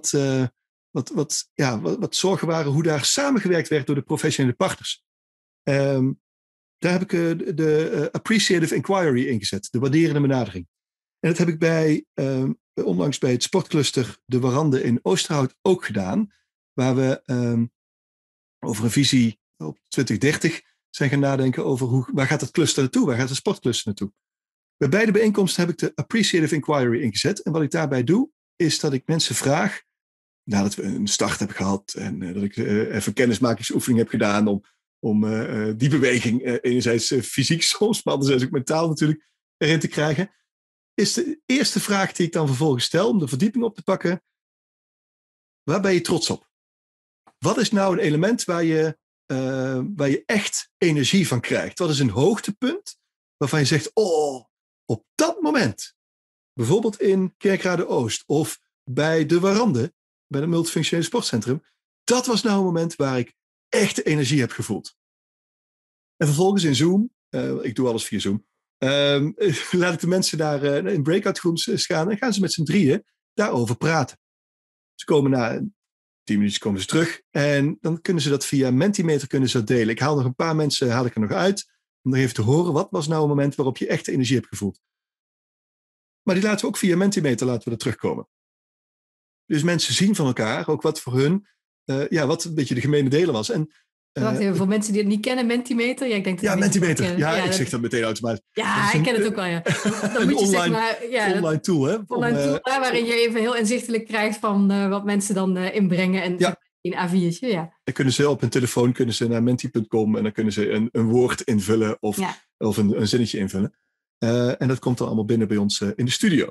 wat zorgen waren hoe daar samengewerkt werd door de professionele partners. Daar heb ik de appreciative inquiry ingezet, de waarderende benadering. En dat heb ik onlangs bij het sportcluster De Warande in Oosterhout ook gedaan, waar we over een visie op 2030 zijn gaan nadenken over waar gaat het cluster naartoe, waar gaat het sportcluster naartoe. Bij beide bijeenkomsten heb ik de appreciative inquiry ingezet. En wat ik daarbij doe, is dat ik mensen vraag, nadat we een start hebben gehad en dat ik even kennismakingsoefening heb gedaan om die beweging enerzijds fysiek soms, maar anderzijds ook mentaal natuurlijk erin te krijgen, is de eerste vraag die ik dan vervolgens stel om de verdieping op te pakken: waar ben je trots op? Wat is nou een element waar je echt energie van krijgt? Wat is een hoogtepunt waarvan je zegt, op dat moment, bijvoorbeeld in Kerkrade Oost of bij De Warande, bij het multifunctionele sportcentrum, dat was nou een moment waar ik echt energie heb gevoeld. En vervolgens in Zoom, ik doe alles via Zoom, laat ik de mensen daar in breakout rooms gaan en gaan ze met z'n drieën daarover praten. Ze komen na 10 minuutjes komen ze terug en dan kunnen ze dat via Mentimeter kunnen ze dat delen. Ik haal nog een paar mensen haal ik er nog uit om nog even te horen wat was nou een moment waarop je echt energie hebt gevoeld. Maar die laten we ook via Mentimeter laten we er terugkomen. Dus mensen zien van elkaar ook wat voor hun, wat een beetje de gemene delen was. En Wacht even, voor mensen die het niet kennen, Mentimeter. Ja, ik denk dat Mentimeter. Ik zeg dat meteen automatisch. Ja, ik ken het ook wel, ja. Dan moet je online tool, hè? Online tool, waarin je even heel inzichtelijk krijgt van wat mensen dan inbrengen. En een A4'tje, ja. Dan kunnen ze op hun telefoon naar menti.com en dan kunnen ze een woord invullen of een zinnetje invullen. En dat komt dan allemaal binnen bij ons in de studio.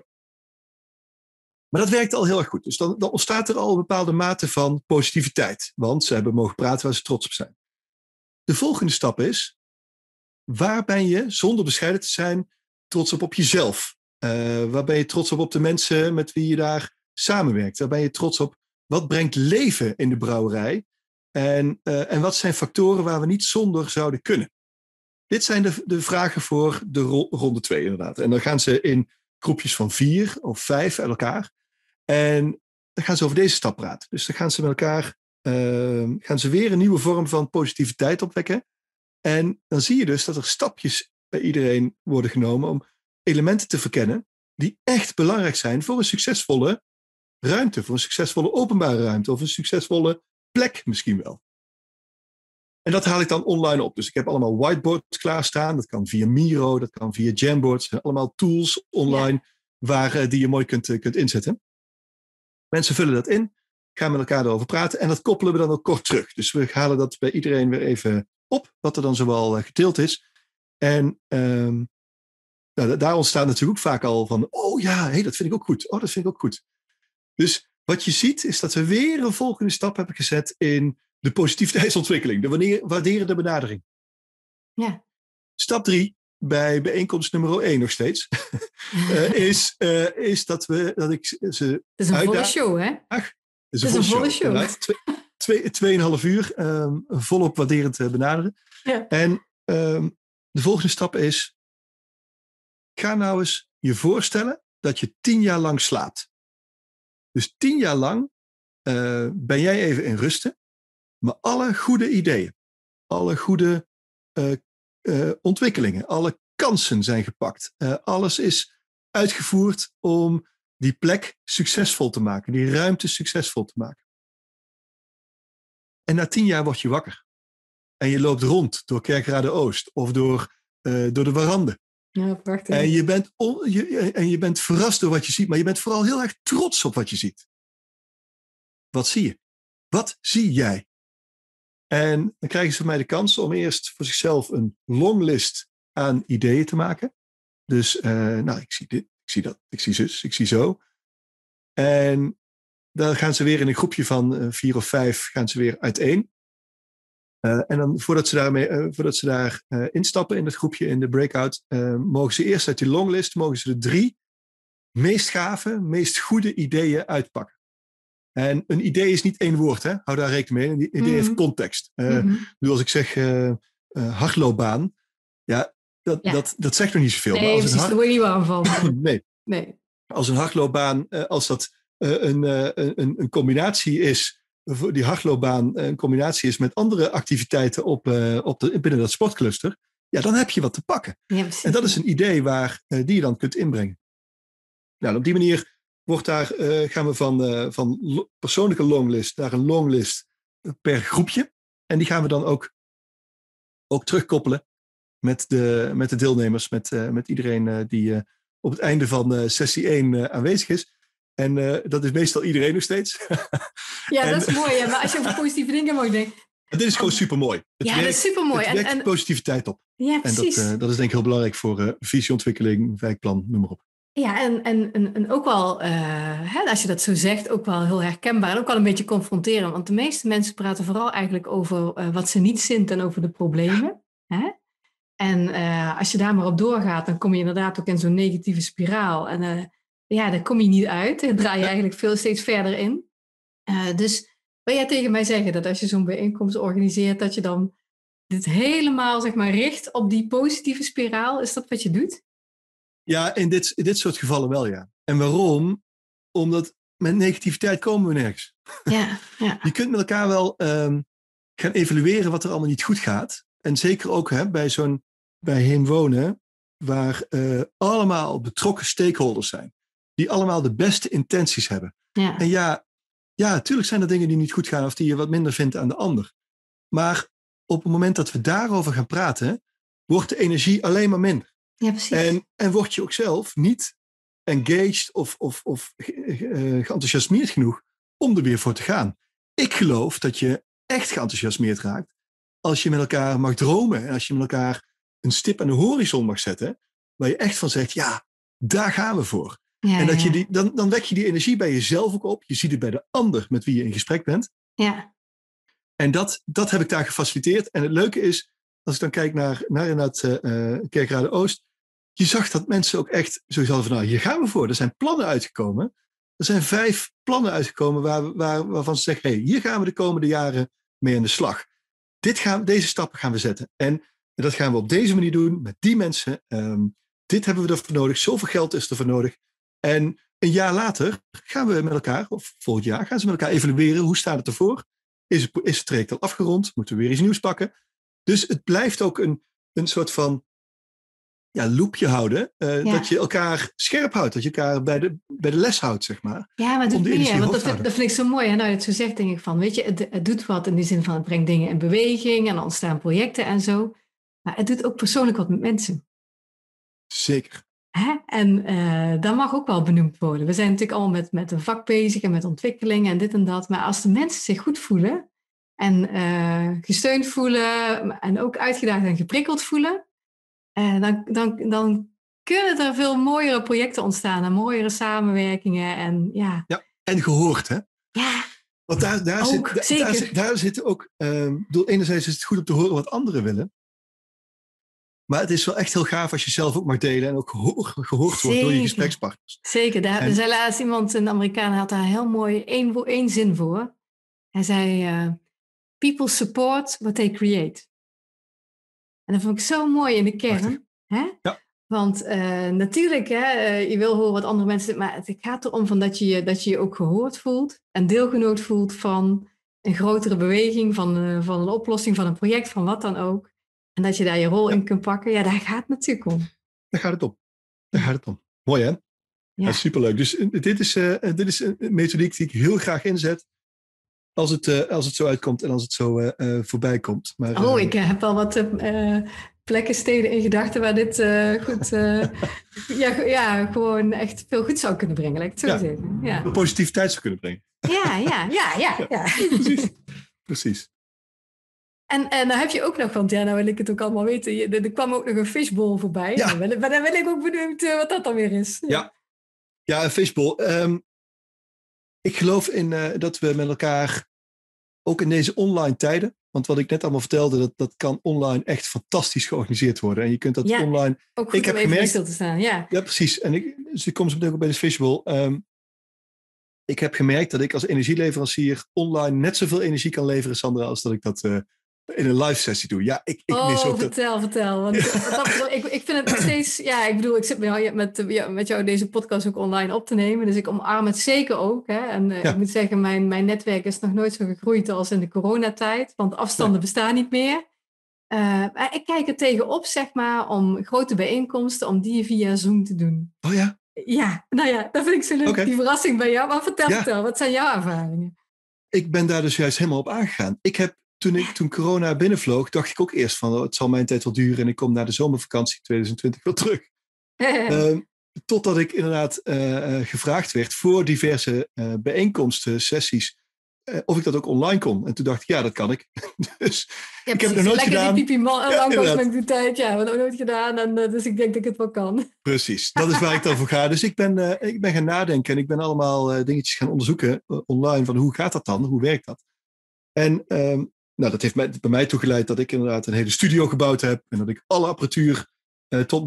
Maar dat werkt al heel erg goed. Dus dan ontstaat er al een bepaalde mate van positiviteit. Want ze hebben mogen praten waar ze trots op zijn. De volgende stap is, waar ben je, zonder bescheiden te zijn, trots op jezelf? Waar ben je trots op de mensen met wie je daar samenwerkt? Waar ben je trots op? Wat brengt leven in de brouwerij? En wat zijn factoren waar we niet zonder zouden kunnen? Dit zijn de vragen voor de ronde 2 inderdaad. En dan gaan ze in groepjes van 4 of 5 uit elkaar. En dan gaan ze over deze stap praten. Dus dan gaan ze met elkaar gaan ze weer een nieuwe vorm van positiviteit opwekken. En dan zie je dus dat er stapjes bij iedereen worden genomen om elementen te verkennen die echt belangrijk zijn voor een succesvolle ruimte, voor een succesvolle openbare ruimte of een succesvolle plek misschien wel. En dat haal ik dan online op. Dus ik heb allemaal whiteboards klaarstaan. Dat kan via Miro, dat kan via Jamboards. Allemaal tools online die je mooi kunt inzetten. Mensen vullen dat in, gaan met elkaar erover praten en dat koppelen we dan ook kort terug. Dus we halen dat bij iedereen weer even op, wat er dan zoal gedeeld is. En daar ontstaat natuurlijk ook vaak al van, dat vind ik ook goed. Oh, dat vind ik ook goed. Dus wat je ziet is dat we weer een volgende stap hebben gezet in de positiviteitsontwikkeling, de waarderende benadering. Ja. Stap 3, bij bijeenkomst nummer 1 nog steeds, is dat ik ze. Het is een volle show, hè? Het is een volle show. 2,5 uur volop waarderend benaderen. Ja. En de volgende stap is, ga nou eens je voorstellen dat je 10 jaar lang slaapt. Dus 10 jaar lang ben jij even in rusten. Maar alle goede ideeën, alle goede ontwikkelingen, alle kansen zijn gepakt. Alles is uitgevoerd om die plek succesvol te maken, die ruimte succesvol te maken. En na 10 jaar word je wakker. En je loopt rond door Kerkrade Oost of door de Warande. Ja, prachtig. En je bent verrast door wat je ziet, maar je bent vooral heel erg trots op wat je ziet. Wat zie je? Wat zie jij? En dan krijgen ze van mij de kans om eerst voor zichzelf een longlist aan ideeën te maken. Dus, ik zie dit, ik zie dat, ik zie zus, ik zie zo. En dan gaan ze weer in een groepje van 4 of 5 gaan ze weer uiteen. En dan voordat ze daar instappen in het groepje, in de breakout, mogen ze eerst uit die longlist, mogen ze de 3 meest gave, meest goede ideeën uitpakken. En een idee is niet 1 woord, hè? Hou daar rekening mee. Een idee heeft context. Nu als ik zeg hardloopbaan, dat zegt nog niet zoveel. Nee, precies, daar word je niet warm van. Nee. Als een hardloopbaan, als dat een combinatie is, die hardloopbaan een combinatie is met andere activiteiten binnen dat sportcluster, dan heb je wat te pakken. Ja, en dat is een idee die je dan kunt inbrengen. Nou, op die manier gaan we van persoonlijke longlist naar een longlist per groepje. En die gaan we dan ook terugkoppelen met de deelnemers, met iedereen die op het einde van sessie 1 aanwezig is. En dat is meestal iedereen nog steeds. Dat is mooi. Maar als je over positieve dingen mag denken. Dit is gewoon supermooi. Dat is supermooi. Het wekt positiviteit op. Ja, precies. En dat is denk ik heel belangrijk voor visieontwikkeling, wijkplan, noem maar op. Ja, en ook wel, als je dat zo zegt, ook wel heel herkenbaar. En ook wel een beetje confronterend. Want de meeste mensen praten vooral eigenlijk over wat ze niet zint en over de problemen. Hè? En als je daar maar op doorgaat, dan kom je inderdaad ook in zo'n negatieve spiraal. En daar kom je niet uit. Dan draai je eigenlijk steeds verder in. Dus Wil jij tegen mij zeggen dat als je zo'n bijeenkomst organiseert, dat je dan dit helemaal, zeg maar, richt op die positieve spiraal? Is dat wat je doet? Ja, in dit soort gevallen wel, ja. En waarom? Omdat met negativiteit komen we nergens. Ja. Je kunt met elkaar wel gaan evalueren wat er allemaal niet goed gaat. En zeker ook bij Heemwonen, waar allemaal betrokken stakeholders zijn. Die allemaal de beste intenties hebben. Ja. En ja, natuurlijk zijn er dingen die niet goed gaan of die je wat minder vindt aan de ander. Maar op het moment dat we daarover gaan praten, wordt de energie alleen maar minder. Ja, precies. En word je ook zelf niet engaged of geenthousiasmeerd genoeg om er weer voor te gaan. Ik geloof dat je echt geenthousiasmeerd raakt als je met elkaar mag dromen en als je met elkaar een stip aan de horizon mag zetten, waar je echt van zegt, ja, daar gaan we voor. Ja, en dat dan wek je die energie bij jezelf ook op. Je ziet het bij de ander met wie je in gesprek bent. Ja. En dat heb ik daar gefaciliteerd. En het leuke is, als ik dan kijk naar Kerkrade Oost, je zag dat mensen ook echt zoiets hadden van, nou, hier gaan we voor. Er zijn plannen uitgekomen. Er zijn 5 plannen uitgekomen waarvan ze zeggen, hey, hier gaan we de komende jaren mee aan de slag. Deze stappen gaan we zetten. En dat gaan we op deze manier doen, met die mensen. Dit hebben we ervoor nodig. Zoveel geld is ervoor nodig. En een jaar later gaan we met elkaar, of volgend jaar, gaan ze met elkaar evalueren. Hoe staat het ervoor? Is het traject al afgerond? Moeten we weer iets nieuws pakken? Dus het blijft ook een soort van loopje houden. Dat je elkaar scherp houdt. Dat je elkaar bij de les houdt, zeg maar. Ja, maar dat vind ik zo mooi. En nou je het zo zegt, denk ik van, weet je, het doet wat in die zin van het brengt dingen in beweging en dan ontstaan projecten en zo. Maar het doet ook persoonlijk wat met mensen. Zeker. Hè? En dat mag ook wel benoemd worden. We zijn natuurlijk allemaal met een vak bezig en met ontwikkeling en dit en dat. Maar als de mensen zich goed voelen en gesteund voelen en ook uitgedaagd en geprikkeld voelen, dan kunnen er veel mooiere projecten ontstaan en mooiere samenwerkingen. Ja, en gehoord, hè? Ja. Want daar zit ook... enerzijds is het goed om te horen wat anderen willen. Maar het is wel echt heel gaaf als je zelf ook mag delen en ook gehoord wordt door je gesprekspartners. Zeker. Er zei laatst iemand, een Amerikaan, had daar heel mooi één zin voor. Hij zei, people support what they create. En dat vond ik zo mooi in de kern. Hè? Ja. Want natuurlijk, je wil horen wat andere mensen doen, maar het gaat erom van dat je je ook gehoord voelt en deelgenoot voelt van een grotere beweging, van een oplossing, van een project, van wat dan ook. En dat je daar je rol in kunt pakken. Ja, daar gaat het natuurlijk om. Daar gaat het om. Mooi, hè? Ja, superleuk. Dus dit is een methodiek die ik heel graag inzet. Als het zo uitkomt en als het zo voorbij komt. Maar, ik heb wel wat plekken, steden in gedachten waar dit goed... gewoon echt veel goed zou kunnen brengen. Laat ik het zo zeggen. Ja. Positiviteit zou kunnen brengen. Ja. Precies. En dan heb je ook nog, want nou wil ik het ook allemaal weten. Er kwam ook nog een fishbowl voorbij. Ja. Maar dan wil ik ook benieuwd wat dat dan weer is. Ja, een fishbowl. Ik geloof in dat we met elkaar, ook in deze online tijden, want wat ik net allemaal vertelde, dat kan online echt fantastisch georganiseerd worden. En je kunt dat online... Ook goed om even stil te staan. Ja, precies. En ik kom zo meteen ook bij de fishbowl. Ik heb gemerkt dat ik als energieleverancier online net zoveel energie kan leveren, Sandra, als dat ik dat in een live sessie doe. Ja, ik mis ook vertel. Want ik vind het nog steeds... Ja, ik bedoel, ik zit met jou deze podcast ook online op te nemen. Dus ik omarm het zeker ook. Hè? En ik moet zeggen, mijn netwerk is nog nooit zo gegroeid als in de coronatijd. Want afstanden bestaan niet meer. Maar ik kijk er tegenop, zeg maar, om grote bijeenkomsten, om die via Zoom te doen. Oh ja? Ja, dat vind ik zo leuk. Okay. Die verrassing bij jou. Maar vertel, wat zijn jouw ervaringen? Ik ben daar dus juist helemaal op aangegaan. Toen corona binnenvloog, dacht ik ook eerst van, het zal mijn tijd wel duren en ik kom na de zomervakantie 2020 wel terug. Totdat ik inderdaad gevraagd werd voor diverse bijeenkomsten, sessies, of ik dat ook online kon. En toen dacht ik, ja, dat kan ik. Dus ik heb het nog nooit gedaan. Die langkostmentaliteit, we hebben het nog nooit gedaan. En, dus ik denk dat ik het wel kan. Precies, dat is waar ik dan voor ga. Dus ik ben gaan nadenken en ik ben allemaal dingetjes gaan onderzoeken online van hoe gaat dat dan? Hoe werkt dat? En dat heeft bij mij toegeleid dat ik inderdaad een hele studio gebouwd heb. En dat ik alle apparatuur tot me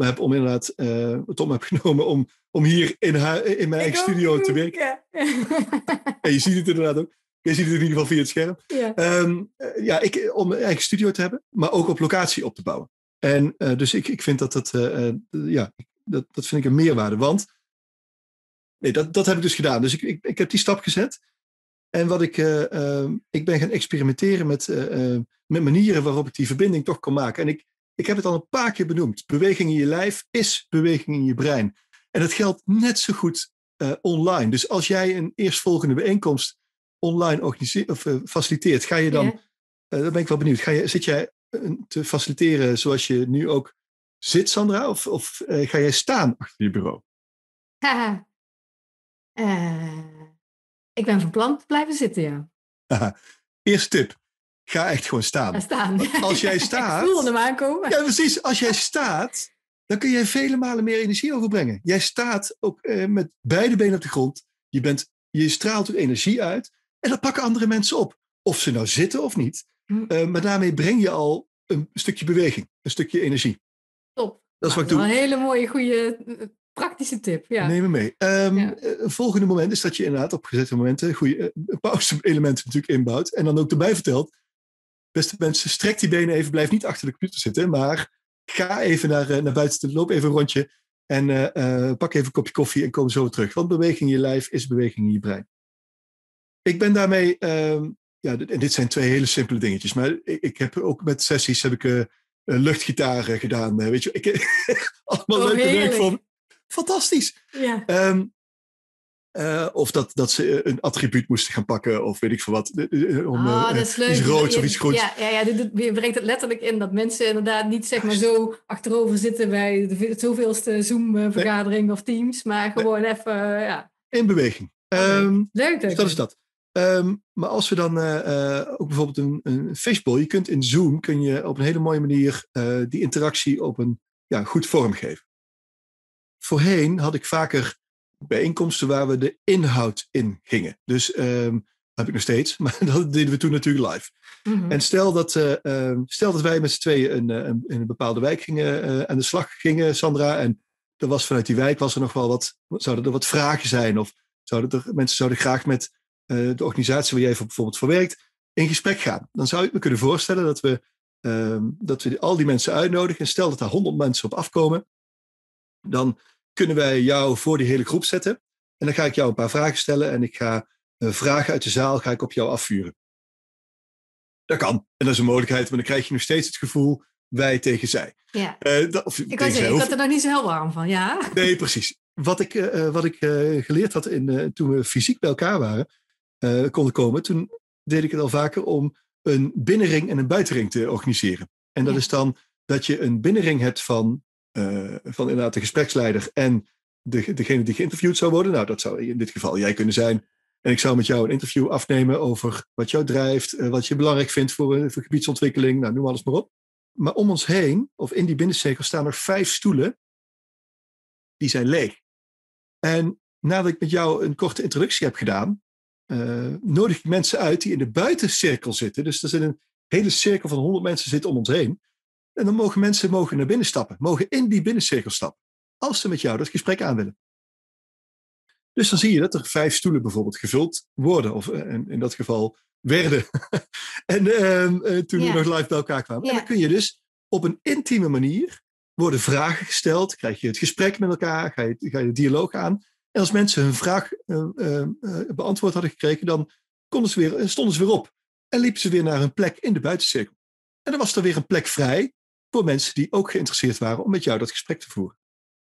heb genomen om hier in mijn eigen studio te werken. Ja. En je ziet het inderdaad ook. Je ziet het in ieder geval via het scherm. Ja. Om een eigen studio te hebben, maar ook op locatie op te bouwen. En dus ik vind dat vind ik een meerwaarde. Want dat heb ik dus gedaan. Dus ik heb die stap gezet. En wat ik ben gaan experimenteren met manieren waarop ik die verbinding toch kan maken. En ik heb het al een paar keer benoemd. Beweging in je lijf is beweging in je brein. En dat geldt net zo goed online. Dus als jij een eerstvolgende bijeenkomst online faciliteert, ga je dan, daar ben ik wel benieuwd, zit jij te faciliteren zoals je nu ook zit, Sandra? Of ga jij staan achter je bureau? Ik ben van plan te blijven zitten, ja. Aha. Eerste tip. Ga echt gewoon staan. Ja, staan. Als jij staat... Ik voel hem aankomen. Ja, precies. Als jij staat, dan kun je vele malen meer energie overbrengen. Jij staat ook met beide benen op de grond. Je straalt ook energie uit. En dat pakken andere mensen op. Of ze nou zitten of niet. Maar daarmee breng je al een stukje beweging. Een stukje energie. Top. Dat is wat ik doe. Een hele mooie, goede, praktische tip. Ja. Neem me mee. Een volgende moment is dat je inderdaad op gezette momenten goede pauze-elementen natuurlijk inbouwt. En dan ook erbij vertelt. Beste mensen, strek die benen even. Blijf niet achter de computer zitten. Maar ga even naar buiten. Loop even een rondje. En pak even een kopje koffie en kom zo terug. Want beweging in je lijf is beweging in je brein. Ik ben daarmee... en dit zijn twee hele simpele dingetjes. Maar ik heb ook met sessies luchtgitaar gedaan. Weet je, allemaal leuke werk van. Fantastisch. Ja. Of dat ze een attribuut moesten gaan pakken. Of weet ik veel wat. Dat is leuk. Iets roods of iets groens. Je brengt het letterlijk in. Dat mensen inderdaad niet zeg maar zo achterover zitten bij de zoveelste Zoom-vergadering of Teams. Maar gewoon even, In beweging. Leuk. Dus dat is dat. Maar als we dan ook bijvoorbeeld een fishbowl. Je kunt in Zoom op een hele mooie manier die interactie op een goed vorm geven. Voorheen had ik vaker bijeenkomsten waar we de inhoud in gingen. Dus dat heb ik nog steeds, maar dat deden we toen natuurlijk live. Mm-hmm. En stel dat wij met z'n tweeën in een bepaalde wijk aan de slag gingen, Sandra. En vanuit die wijk was er nog wel zouden er wat vragen zijn. Of mensen zouden graag met de organisatie waar jij bijvoorbeeld voor werkt in gesprek gaan. Dan zou ik me kunnen voorstellen dat we al die mensen uitnodigen. En stel dat daar 100 mensen op afkomen. Dan kunnen wij jou voor die hele groep zetten. En dan ga ik jou een paar vragen stellen. En ik ga vragen uit de zaal op jou afvuren. Dat kan. En dat is een mogelijkheid. Maar dan krijg je nog steeds het gevoel wij tegen zij. Ja. Ik had er nog niet zo heel warm van. Ja. Nee, precies. Wat ik geleerd had toen we fysiek bij elkaar konden komen. Toen deed ik het al vaker om een binnenring en een buitenring te organiseren. En dat is dan dat je een binnenring hebt van inderdaad de gespreksleider en degene die geïnterviewd zou worden. Nou, dat zou in dit geval jij kunnen zijn. En ik zou met jou een interview afnemen over wat jou drijft, wat je belangrijk vindt voor gebiedsontwikkeling. Nou, noem alles maar op. Maar om ons heen, of in die binnencirkel, staan er 5 stoelen. Die zijn leeg. En nadat ik met jou een korte introductie heb gedaan, nodig ik mensen uit die in de buitencirkel zitten. Dus er zit een hele cirkel van 100 mensen zitten om ons heen. En dan mogen mensen naar binnen stappen. Mogen in die binnencirkel stappen. Als ze met jou dat gesprek aan willen. Dus dan zie je dat er 5 stoelen bijvoorbeeld gevuld worden. Of in dat geval werden. En toen we nog live bij elkaar kwamen. En dan kun je dus op een intieme manier worden vragen gesteld. Krijg je het gesprek met elkaar. Ga je de dialoog aan. En als mensen hun vraag beantwoord hadden gekregen. Dan stonden ze weer op. En liepen ze weer naar hun plek in de buitencirkel. En dan was er weer een plek vrij. Voor mensen die ook geïnteresseerd waren om met jou dat gesprek te voeren.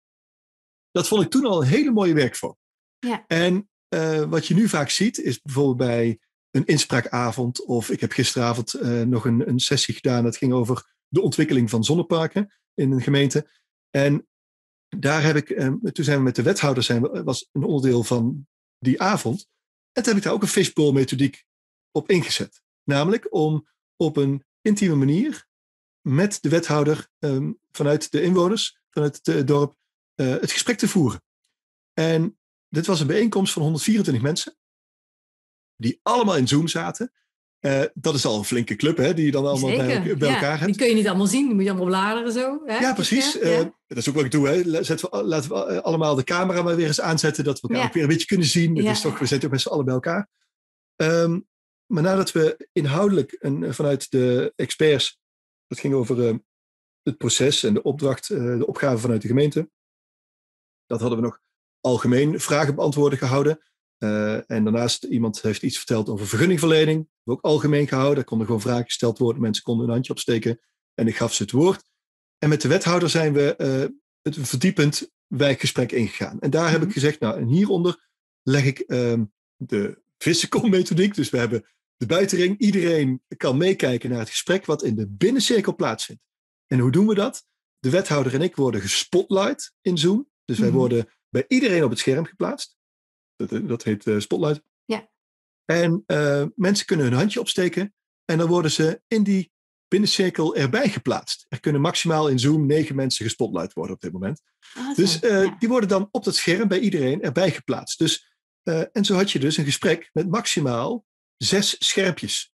Dat vond ik toen al een hele mooie werkvorm. Ja. En wat je nu vaak ziet is bijvoorbeeld bij een inspraakavond. Of ik heb gisteravond nog een sessie gedaan. Dat ging over de ontwikkeling van zonneparken in een gemeente. En daar toen zijn we met de wethouder, was een onderdeel van die avond. En toen heb ik daar ook een fishbowl methodiek op ingezet. Namelijk om op een intieme manier met de wethouder vanuit de inwoners, vanuit het dorp, het gesprek te voeren. En dit was een bijeenkomst van 124 mensen, die allemaal in Zoom zaten. Dat is al een flinke club, hè, die je dan allemaal bij elkaar hebt. Die kun je niet allemaal zien, die moet je allemaal bladeren zo. Hè? Ja, precies. Dat is ook wat ik doe. Hè. Laten we allemaal de camera maar weer eens aanzetten, dat we elkaar ook weer een beetje kunnen zien. Het is toch, we zitten ook met z'n allen bij elkaar. Maar nadat we inhoudelijk vanuit de experts, dat ging over het proces en de opdracht, de opgave vanuit de gemeente, dat hadden we nog algemeen vragen beantwoorden gehouden. En daarnaast iemand heeft iets verteld over vergunningverlening. Dat hebben we ook algemeen gehouden. Daar konden gewoon vragen gesteld worden. Mensen konden hun handje opsteken en ik gaf ze het woord. En met de wethouder zijn we het verdiepend wijkgesprek ingegaan. En daar heb ik gezegd, nou, en hieronder leg ik de vissenkom-methodiek. Dus we hebben de buitenring. Iedereen kan meekijken naar het gesprek wat in de binnencirkel plaatsvindt. En hoe doen we dat? De wethouder en ik worden gespotlight in Zoom. Dus wij worden bij iedereen op het scherm geplaatst. Dat heet spotlight. Ja. En mensen kunnen hun handje opsteken. En dan worden ze in die binnencirkel erbij geplaatst. Er kunnen maximaal in Zoom 9 mensen gespotlight worden op dit moment. Dus die worden dan op dat scherm bij iedereen erbij geplaatst. Dus, en zo had je dus een gesprek met maximaal 6 schermpjes.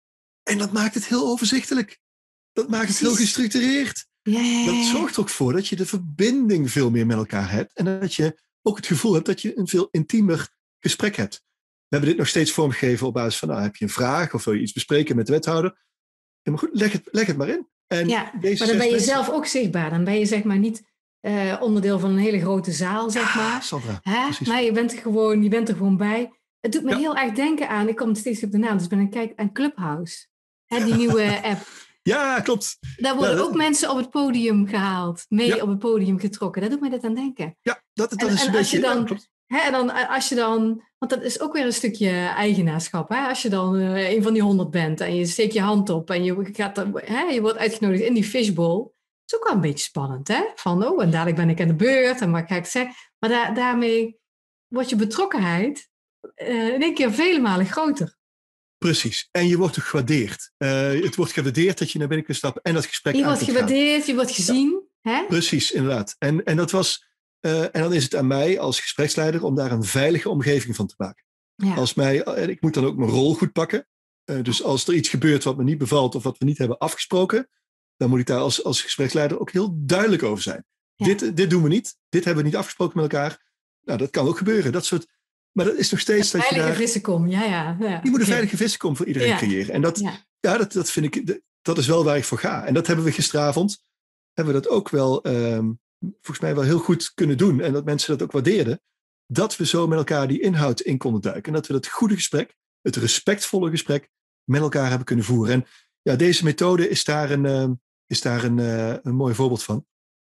En dat maakt het heel overzichtelijk. Dat maakt het heel gestructureerd. Ja. Dat zorgt er ook voor dat je de verbinding veel meer met elkaar hebt. En dat je ook het gevoel hebt dat je een veel intiemer gesprek hebt. We hebben dit nog steeds vormgegeven op basis van, heb je een vraag of wil je iets bespreken met de wethouder? En maar goed, leg het maar in. En maar dan ben je zelf ook zichtbaar. Dan ben je zeg maar niet onderdeel van een hele grote zaal, zeg maar. Sandra, maar je bent er gewoon bij. Het doet me heel erg denken aan, ik kom steeds op de naam, dus ik ben aan het kijken aan Clubhouse. Die nieuwe app. Ja, klopt. Daar worden ook mensen op het podium gehaald. Op het podium getrokken. Daar doet mij dat aan denken. Ja, dat is een beetje... Als je dan... Want dat is ook weer een stukje eigenaarschap. Hè? Als je dan een van die 100 bent en je steekt je hand op en je wordt uitgenodigd in die fishbowl. Dat is ook wel een beetje spannend. Hè? Van, en dadelijk ben ik aan de beurt en wat ga ik zeggen. Maar daarmee wordt je betrokkenheid in één keer vele malen groter. Precies. En je wordt ook gewaardeerd. Het wordt gewaardeerd dat je naar binnen kunt stappen en dat gesprek aan kunt gaan. Je wordt gewaardeerd, je wordt gezien. Ja. Hè? Precies, inderdaad. En dat was... en dan is het aan mij als gespreksleider om daar een veilige omgeving van te maken. Ja. Ik moet dan ook mijn rol goed pakken. Dus als er iets gebeurt wat me niet bevalt of wat we niet hebben afgesproken, dan moet ik daar als gespreksleider ook heel duidelijk over zijn. Ja. Dit doen we niet. Dit hebben we niet afgesproken met elkaar. Nou, dat kan ook gebeuren. Maar dat is nog steeds dat je daar... Veilige vissenkom, ja. Je moet een veilige vissenkom voor iedereen creëren. En dat vind ik... Dat is wel waar ik voor ga. En dat hebben we gisteravond... Hebben we dat ook wel... volgens mij wel heel goed kunnen doen. En dat mensen dat ook waardeerden. Dat we zo met elkaar die inhoud in konden duiken. En dat we dat goede gesprek... Het respectvolle gesprek... met elkaar hebben kunnen voeren. En ja, deze methode is daar een mooi voorbeeld van.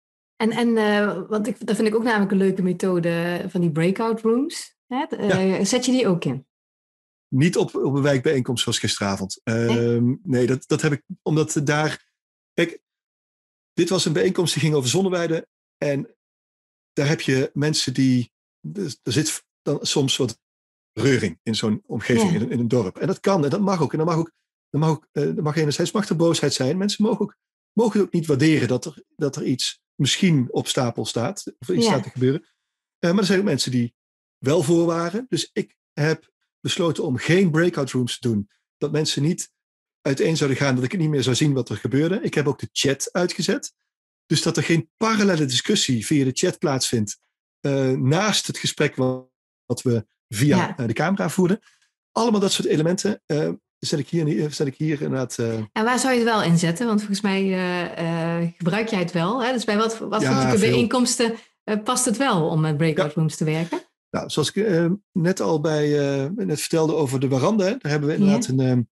Want dat vind ik ook namelijk een leuke methode van die breakout rooms. Zet je die ook in? Niet op een wijkbijeenkomst zoals gisteravond. Nee, dat heb ik... Omdat daar... Kijk, dit was een bijeenkomst die ging over zonneweiden. En daar heb je mensen die... Er zit dan soms wat reuring in zo'n omgeving, in een dorp. En dat kan, en dat mag ook. En er mag enerzijds mag er boosheid zijn. Mensen mogen ook niet waarderen dat er iets misschien op stapel staat. Of iets staat te gebeuren. Maar er zijn ook mensen die wel voor waren. Dus ik heb besloten om geen breakout rooms te doen. Dat mensen niet uiteen zouden gaan, dat ik niet meer zou zien wat er gebeurde. Ik heb ook de chat uitgezet. Dus dat er geen parallele discussie via de chat plaatsvindt. Naast het gesprek wat we via de camera voerden. Allemaal dat soort elementen zet ik hier inderdaad... En waar zou je het wel inzetten? Want volgens mij gebruik jij het wel. Hè? Dus bij wat voor type bijeenkomsten past het wel om met breakout rooms te werken? Nou, zoals ik net al net vertelde over de Warande. Daar hebben we inderdaad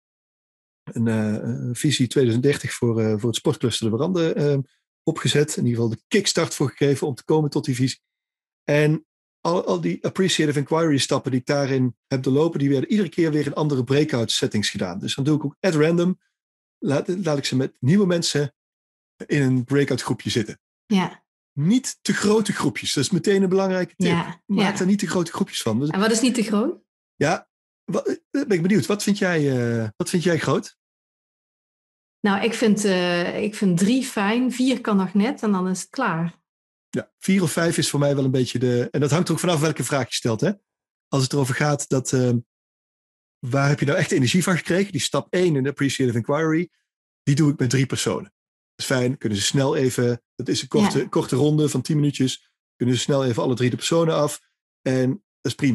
een visie 2030 voor het sportcluster de Warande opgezet. In ieder geval de kickstart voor gegeven om te komen tot die visie. En al die appreciative inquiry stappen die ik daarin heb doorlopen, die werden iedere keer weer in andere breakout settings gedaan. Dus dan doe ik ook at random, laat ik ze met nieuwe mensen in een breakout groepje zitten. Ja. Niet te grote groepjes, dat is meteen een belangrijke tip. Maak er niet te grote groepjes van. Dus, en wat is niet te groot? Ja, ben ik benieuwd. Wat vind jij groot? Nou, ik vind 3 fijn, 4 kan nog net en dan is het klaar. Ja, 4 of 5 is voor mij wel een beetje en dat hangt er ook vanaf welke vraag je stelt. Hè? Als het erover gaat dat... waar heb je nou echt energie van gekregen? Die stap 1 in de appreciative inquiry, die doe ik met 3 personen. Dat is fijn, kunnen ze snel even... Dat is een korte ronde van 10 minuutjes. Kunnen ze snel even alle 3 de personen af. En dat is prima.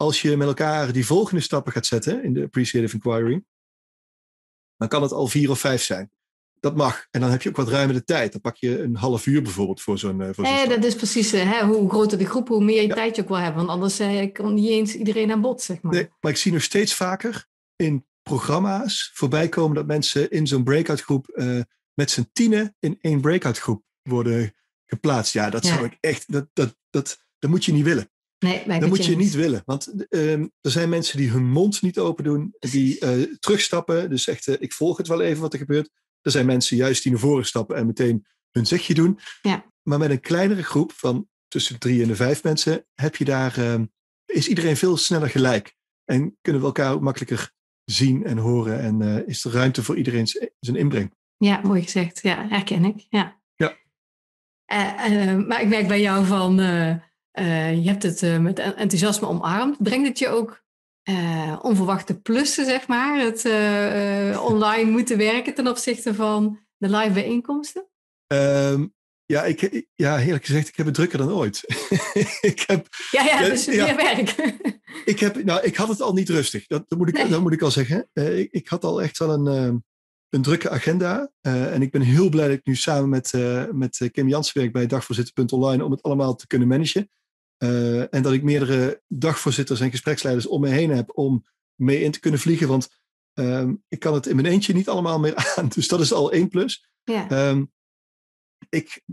als je met elkaar die volgende stappen gaat zetten in de appreciative inquiry, dan kan het al 4 of 5 zijn. Dat mag. En dan heb je ook wat ruimere tijd. Dan pak je een half uur bijvoorbeeld voor zo'n stap. Dat is precies hoe groter de groep, hoe meer je tijd je ook wil hebben. Want anders kan niet eens iedereen aan bod, zeg maar. Nee, maar ik zie nog steeds vaker in programma's voorbij komen dat mensen in zo'n breakout groep met z'n 10 in 1 breakout groep worden geplaatst. Ja, dat zou ik echt, dat moet je niet willen. Nee, dat moet je niet willen. Want er zijn mensen die hun mond niet open doen, die terugstappen. Dus echt, ik volg het wel even wat er gebeurt. Er zijn mensen juist die naar voren stappen en meteen hun zegje doen. Ja. Maar met een kleinere groep van tussen de 3 en de 5 mensen heb je daar, is iedereen veel sneller gelijk. En kunnen we elkaar ook makkelijker zien en horen. En is er ruimte voor iedereen zijn inbreng. Ja, mooi gezegd. Ja, herken ik. Ja. Maar ik merk bij jou van, je hebt het met enthousiasme omarmd. Brengt het je ook onverwachte plussen, zeg maar? Het online moeten werken ten opzichte van de live bijeenkomsten? Eerlijk gezegd, ik heb het drukker dan ooit. Dus meer werk. Ik had het al niet rustig. Dat moet ik al zeggen. Ik had al echt wel een drukke agenda. En ik ben heel blij dat ik nu samen met Kim Jansen werk bij dagvoorzitter.online om het allemaal te kunnen managen. En dat ik meerdere dagvoorzitters en gespreksleiders om me heen heb om mee in te kunnen vliegen. Want ik kan het in mijn eentje niet allemaal meer aan. Dus dat is al 1 plus. Ja. Ik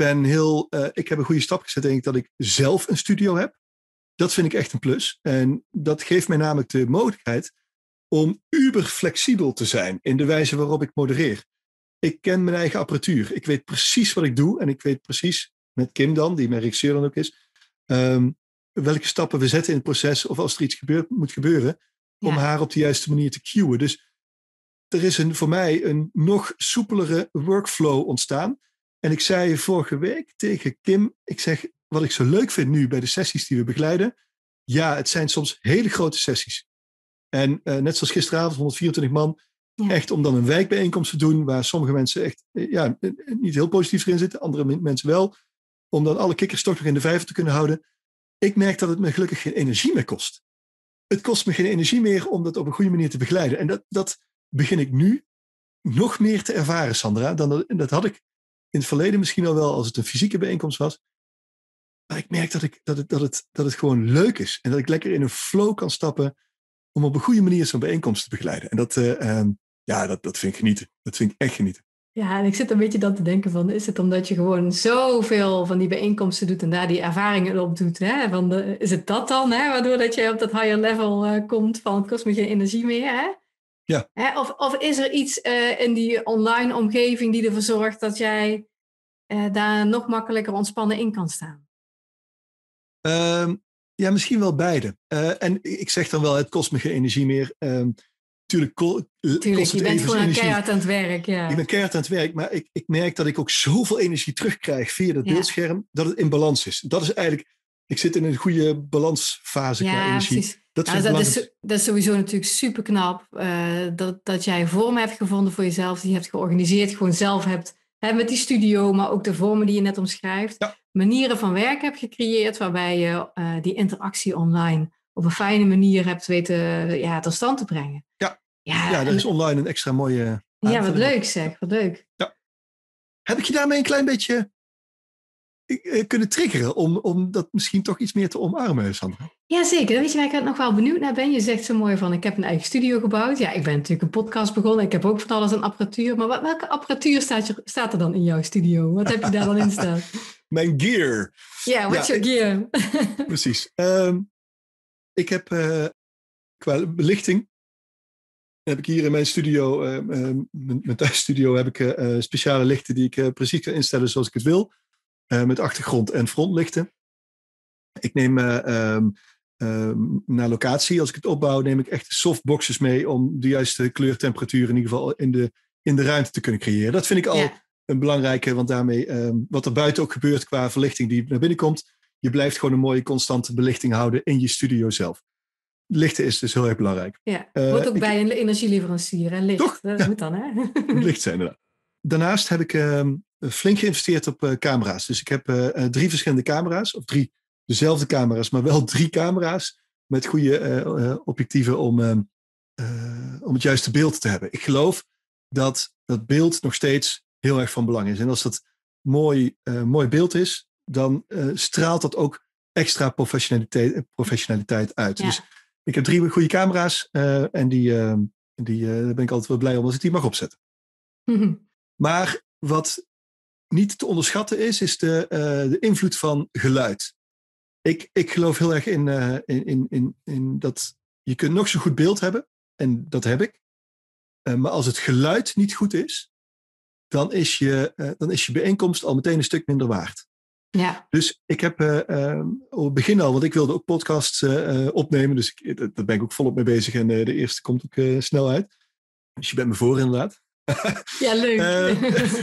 heb een goede stap gezet, denk ik, dat ik zelf een studio heb. Dat vind ik echt een plus. En dat geeft mij namelijk de mogelijkheid om uber flexibel te zijn in de wijze waarop ik modereer. Ik ken mijn eigen apparatuur. Ik weet precies wat ik doe. En ik weet precies, met Kim dan, die mijn regisseur dan ook is, welke stappen we zetten in het proces of als er iets moet gebeuren, om haar op de juiste manier te cueën. Dus er is voor mij een nog soepelere workflow ontstaan. En ik zei vorige week tegen Kim, ik zeg, wat ik zo leuk vind nu bij de sessies die we begeleiden, ja, het zijn soms hele grote sessies. En net zoals gisteravond, 124 man, echt om dan een wijkbijeenkomst te doen, waar sommige mensen echt niet heel positief erin zitten, andere mensen wel, om dan alle kikkers toch nog in de vijver te kunnen houden. Ik merk dat het me gelukkig geen energie meer kost. Het kost me geen energie meer om dat op een goede manier te begeleiden. En dat begin ik nu nog meer te ervaren, Sandra. Dat had ik in het verleden misschien al wel als het een fysieke bijeenkomst was. Maar ik merk dat het gewoon leuk is. En dat ik lekker in een flow kan stappen om op een goede manier zo'n bijeenkomst te begeleiden. En dat vind ik genieten. Dat vind ik echt genieten. Ja, en ik zit een beetje dan te denken van, is het omdat je gewoon zoveel van die bijeenkomsten doet en daar die ervaringen op doet? Hè? Is het dat dan, hè? Waardoor dat je op dat higher level komt van het kost me geen energie meer? Hè? Ja. Hè? Of is er iets in die online omgeving die ervoor zorgt dat jij daar nog makkelijker ontspannen in kan staan? Ja, misschien wel beide. En ik zeg dan wel, het kost me geen energie meer. Tuurlijk, je bent gewoon keihard aan het werk. Ja. Ik ben keihard aan het werk, maar ik merk dat ik ook zoveel energie terugkrijg via dat beeldscherm, dat het in balans is. Dat is eigenlijk, ik zit in een goede balansfase qua energie. Precies. Dat is sowieso natuurlijk super knap. Dat jij vormen hebt gevonden voor jezelf, die je hebt georganiseerd, gewoon zelf hebt met die studio, maar ook de vormen die je net omschrijft. Ja. Manieren van werken hebt gecreëerd, waarbij je die interactie online op een fijne manier hebt weten tot stand te brengen. Ja, er is online een extra mooie... wat leuk zeg, wat leuk. Ja. Heb ik je daarmee een klein beetje kunnen triggeren om dat misschien toch iets meer te omarmen, Sandra? Jazeker, weet je waar ik nog wel benieuwd naar ben? Je zegt zo mooi van, ik heb een eigen studio gebouwd. Ja, ik ben natuurlijk een podcast begonnen. Ik heb ook van alles aan apparatuur. Maar welke apparatuur staat er dan in jouw studio? Wat heb je daar dan in staan? Mijn gear. Ja, what's your gear? Precies. Ik heb qua belichting heb ik hier in mijn studio, mijn thuisstudio, heb ik speciale lichten die ik precies kan instellen zoals ik het wil. Met achtergrond- en frontlichten. Ik neem naar locatie, als ik het opbouw, neem ik echt softboxes mee om de juiste kleurtemperatuur in ieder geval in de ruimte te kunnen creëren. Dat vind ik al een belangrijke, want daarmee, wat er buiten ook gebeurt qua verlichting die naar binnen komt, je blijft gewoon een mooie constante belichting houden in je studio zelf. Lichten is dus heel erg belangrijk. Ja, hoort ook bij een energieleverancier. Hè? Licht, toch? Dat moet dan, hè? Licht zijn inderdaad. Daarnaast heb ik flink geïnvesteerd op camera's. Dus ik heb 3 verschillende camera's, of 3 dezelfde camera's, maar wel 3 camera's met goede objectieven om het juiste beeld te hebben. Ik geloof dat dat beeld nog steeds heel erg van belang is. En als dat mooi beeld is, dan straalt dat ook extra professionaliteit uit. Ja. Dus ik heb 3 goede camera's en daar ben ik altijd wel blij om als ik die mag opzetten. Maar wat niet te onderschatten is de invloed van geluid. Ik geloof heel erg in dat je kunt nog zo'n goed beeld hebben, en dat heb ik. Maar als het geluid niet goed is, dan is je bijeenkomst al meteen een stuk minder waard. Ja. Dus ik heb op het begin al, want ik wilde ook podcasts opnemen, dus daar ben ik ook volop mee bezig en de eerste komt ook snel uit. Dus je bent me voor inderdaad. Ja, leuk. En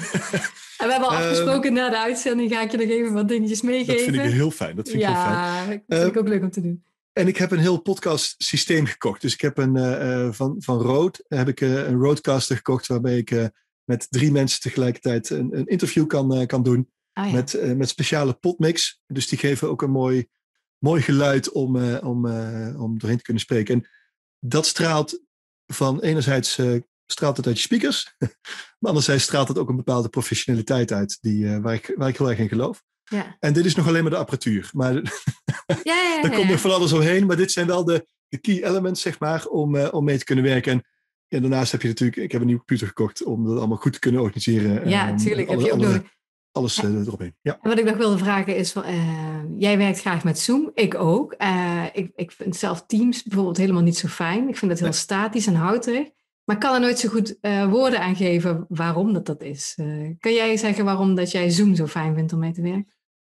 we hebben al afgesproken na de uitzending, ga ik je nog even wat dingetjes meegeven. Dat vind ik heel fijn. Dat vind ik ook leuk om te doen. En ik heb een heel podcast systeem gekocht. Dus ik heb van Rode heb ik een Rodecaster gekocht, waarbij ik met 3 mensen tegelijkertijd een interview kan doen. Ah, ja. Met speciale podmix. Dus die geven ook een mooi geluid om doorheen te kunnen spreken. En dat straalt van enerzijds straalt het uit je speakers. Maar anderzijds straalt het ook een bepaalde professionaliteit uit waar ik heel erg in geloof. Ja. En dit is nog alleen maar de apparatuur. Maar daar komt nog van alles omheen. Maar dit zijn wel de key elements, zeg maar, om mee te kunnen werken. En daarnaast heb je natuurlijk, ik heb een nieuwe computer gekocht om dat allemaal goed te kunnen organiseren. Ja, natuurlijk. Heb je ook nodig. Alles eromheen. Ja. En wat ik nog wilde vragen is, jij werkt graag met Zoom, ik ook. Ik vind zelf Teams bijvoorbeeld helemaal niet zo fijn. Ik vind het heel statisch en houterig. Maar ik kan er nooit zo goed woorden aan geven waarom dat is. Kan jij zeggen waarom dat jij Zoom zo fijn vindt om mee te werken?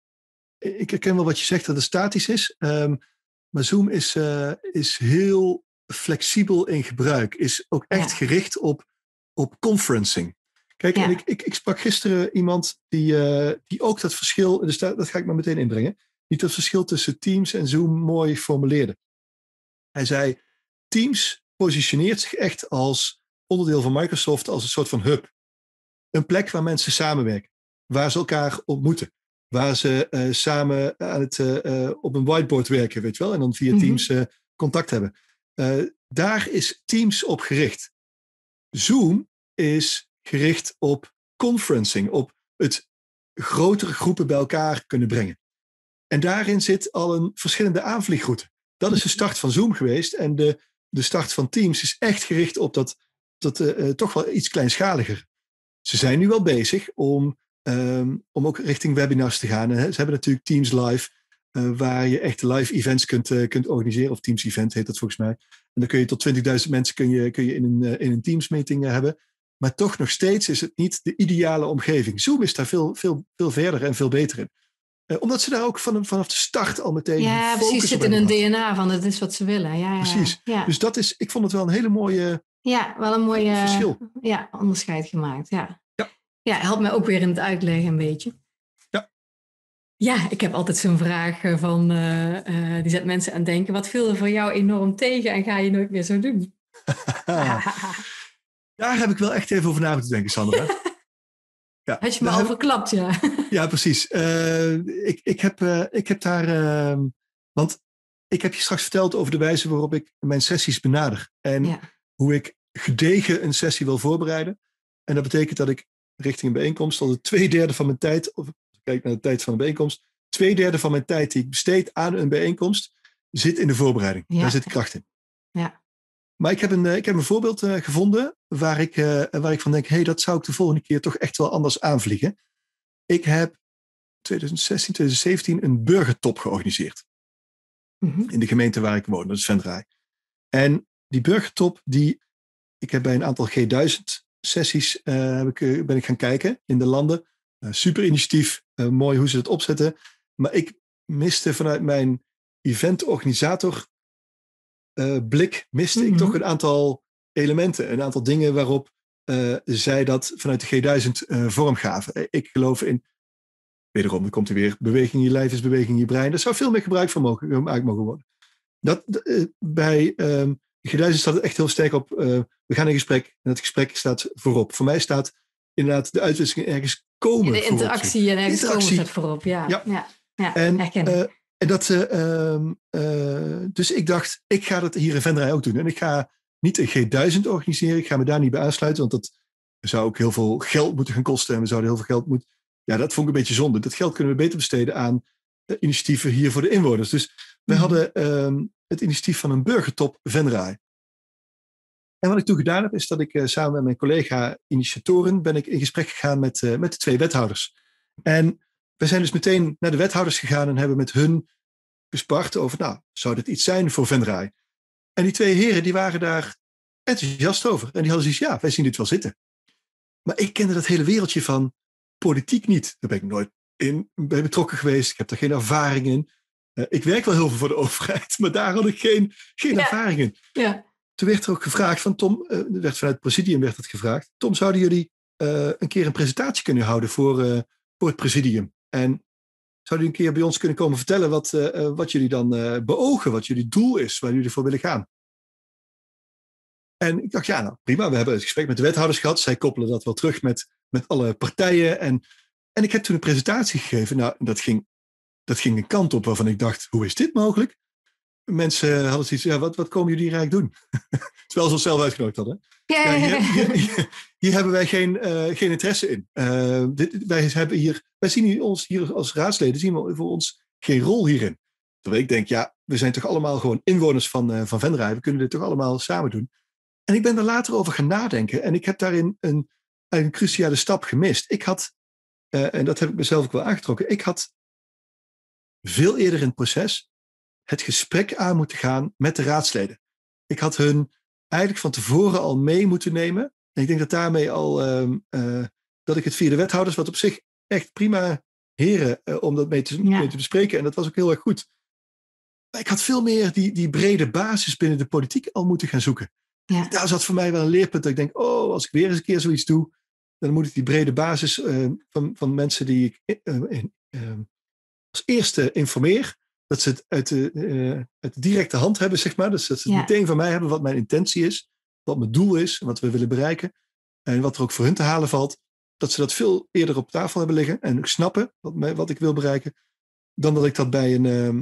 Ik herken wel wat je zegt, dat het statisch is. Maar Zoom is heel flexibel in gebruik. Is ook echt gericht op conferencing. Kijk, en ik sprak gisteren iemand die ook dat verschil, dus dat ga ik maar meteen inbrengen, die dat verschil tussen Teams en Zoom mooi formuleerde. Hij zei, Teams positioneert zich echt als onderdeel van Microsoft als een soort van hub. Een plek waar mensen samenwerken, waar ze elkaar ontmoeten, waar ze samen op een whiteboard werken, weet je wel, en dan via Teams contact hebben. Daar is Teams op gericht. Zoom is gericht op conferencing, op het grotere groepen bij elkaar kunnen brengen. En daarin zit al een verschillende aanvliegroute. Dat is de start van Zoom geweest. En de start van Teams is echt gericht op dat toch wel iets kleinschaliger. Ze zijn nu wel bezig om ook richting webinars te gaan. Ze hebben natuurlijk Teams Live, waar je echt live events kunt organiseren. Of Teams Event heet dat volgens mij. En dan kun je tot 20.000 mensen kun je in een Teams meeting hebben. Maar toch nog steeds is het niet de ideale omgeving. Zoom is daar veel verder en veel beter in. Omdat ze daar ook vanaf de start al meteen precies, zit in een DNA van het is wat ze willen. Ja, precies. Ja. Dus ik vond het wel een hele mooie wel een mooie verschil. Onderscheid gemaakt. Ja, helpt mij ook weer in het uitleggen een beetje. Ja, ik heb altijd zo'n vraag van, die zet mensen aan het denken. Wat viel er voor jou enorm tegen en ga je nooit meer zo doen? Daar heb ik wel echt even over na moeten denken, Sandra. Ja, had je me al verklapt, ja. Ja, precies. Ik heb daar... want ik heb je straks verteld over de wijze waarop ik mijn sessies benader. En hoe ik gedegen een sessie wil voorbereiden. En dat betekent dat ik richting een bijeenkomst al de 2/3 van mijn tijd, of als ik kijk naar de tijd van een bijeenkomst, 2/3 van mijn tijd die ik besteed aan een bijeenkomst, zit in de voorbereiding. Ja. Daar zit de kracht in. Ja. Maar ik heb een voorbeeld gevonden waar ik van denk, dat zou ik de volgende keer toch echt wel anders aanvliegen. Ik heb 2016, 2017 een burgertop georganiseerd. In de gemeente waar ik woon, dat is Venray. En die burgertop, ik heb bij een aantal G1000 sessies ben ik gaan kijken in de landen. Super initiatief, mooi hoe ze het opzetten. Maar ik miste vanuit mijn eventorganisator blik ik toch een aantal elementen, een aantal dingen waarop zij dat vanuit de G1000 vorm gaven. Ik geloof in, wederom, dan komt er weer, beweging in je lijf is beweging in je brein. Daar zou veel meer gebruik van mogen worden. Bij de G1000 staat het echt heel sterk op, we gaan in gesprek en dat gesprek staat voorop. Voor mij staat inderdaad de uitwisseling ergens komen de interactie voorop. En ergens komen staat voorop, ja. En En dus ik dacht, ik ga dat hier in Venray ook doen. En ik ga niet een G1000 organiseren. Ik ga me daar niet bij aansluiten, want dat zou ook heel veel geld moeten gaan kosten. En we zouden heel veel geld moeten... Ja, dat vond ik een beetje zonde. Dat geld kunnen we beter besteden aan initiatieven hier voor de inwoners. Dus we hadden het initiatief van een burgertop Venray. En wat ik toen gedaan heb, is dat ik samen met mijn collega-initiatoren ben ik in gesprek gegaan met de 2 wethouders. En we zijn dus meteen naar de wethouders gegaan en hebben met hun gespart over, nou, zou dit iets zijn voor Venray? En die 2 heren, die waren daar enthousiast over. En die hadden zoiets, ja, wij zien dit wel zitten. Maar ik kende dat hele wereldje van politiek niet. Daar ben ik nooit bij betrokken geweest. Ik heb daar geen ervaring in. Ik werk wel heel veel voor de overheid, maar daar had ik geen ervaring in. Ja. Toen werd er ook gevraagd van Tom, werd vanuit het presidium werd het gevraagd. Tom, zouden jullie een keer een presentatie kunnen houden voor het presidium? En zouden jullie een keer bij ons kunnen komen vertellen wat jullie dan beogen, wat jullie doel is, waar jullie voor willen gaan? En ik dacht, ja, nou prima, we hebben het gesprek met de wethouders gehad. Zij koppelen dat wel terug met alle partijen. En ik heb toen een presentatie gegeven. Nou, dat ging een kant op waarvan ik dacht, hoe is dit mogelijk? Mensen hadden zoiets, ja, wat komen jullie hier eigenlijk doen? Terwijl ze onszelf uitgenodigd hadden. Hier hebben wij geen interesse in. Wij zien ons hier als raadsleden, zien we voor ons geen rol hierin. Terwijl ik denk, ja, we zijn toch allemaal gewoon inwoners van Venray. We kunnen dit toch allemaal samen doen. En ik ben daar later over gaan nadenken. En ik heb daarin een cruciale stap gemist. Ik had, en dat heb ik mezelf ook wel aangetrokken, ik had veel eerder in het proces het gesprek aan moeten gaan met de raadsleden. Ik had hun eigenlijk van tevoren al mee moeten nemen. En ik denk dat daarmee al, dat ik het via de wethouders, wat op zich echt prima heren, om dat mee te bespreken. En dat was ook heel erg goed. Maar ik had veel meer die brede basis binnen de politiek al moeten gaan zoeken. Ja. Daar zat voor mij wel een leerpunt dat ik denk, als ik weer eens een keer zoiets doe, dan moet ik die brede basis van mensen die ik als eerste informeer, dat ze het uit de directe hand hebben, zeg maar. Dus dat ze het meteen van mij hebben wat mijn intentie is, wat mijn doel is, wat we willen bereiken en wat er ook voor hun te halen valt. Dat ze dat veel eerder op tafel hebben liggen en ook snappen wat ik wil bereiken, dan dat ik dat bij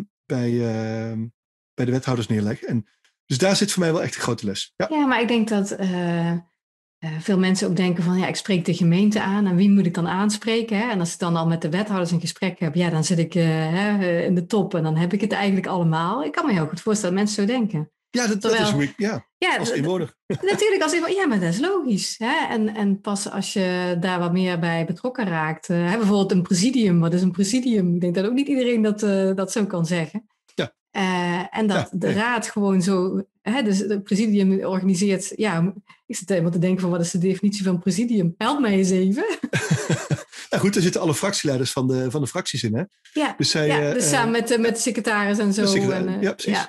de wethouders neerleg. En dus daar zit voor mij wel echt een grote les. Ja, maar ik denk dat veel mensen ook denken van, ik spreek de gemeente aan en wie moet ik dan aanspreken? Hè? En als ik dan al met de wethouders een gesprek heb, dan zit ik in de top en dan heb ik het eigenlijk allemaal. Ik kan me heel goed voorstellen dat mensen zo denken. Ja, dat is hoe ik, als inwoner. Natuurlijk als inwoner, ja, maar dat is logisch. Hè? En pas als je daar wat meer bij betrokken raakt. Bijvoorbeeld een presidium, wat is een presidium? Ik denk dat ook niet iedereen dat zo kan zeggen. En dat de raad gewoon zo, dus het presidium organiseert, ik zit helemaal te denken van wat is de definitie van presidium? Help mij eens even. Nou goed, daar zitten alle fractieleiders van de fracties in, hè? Ja, dus samen met de secretaris en zo. Ja, precies.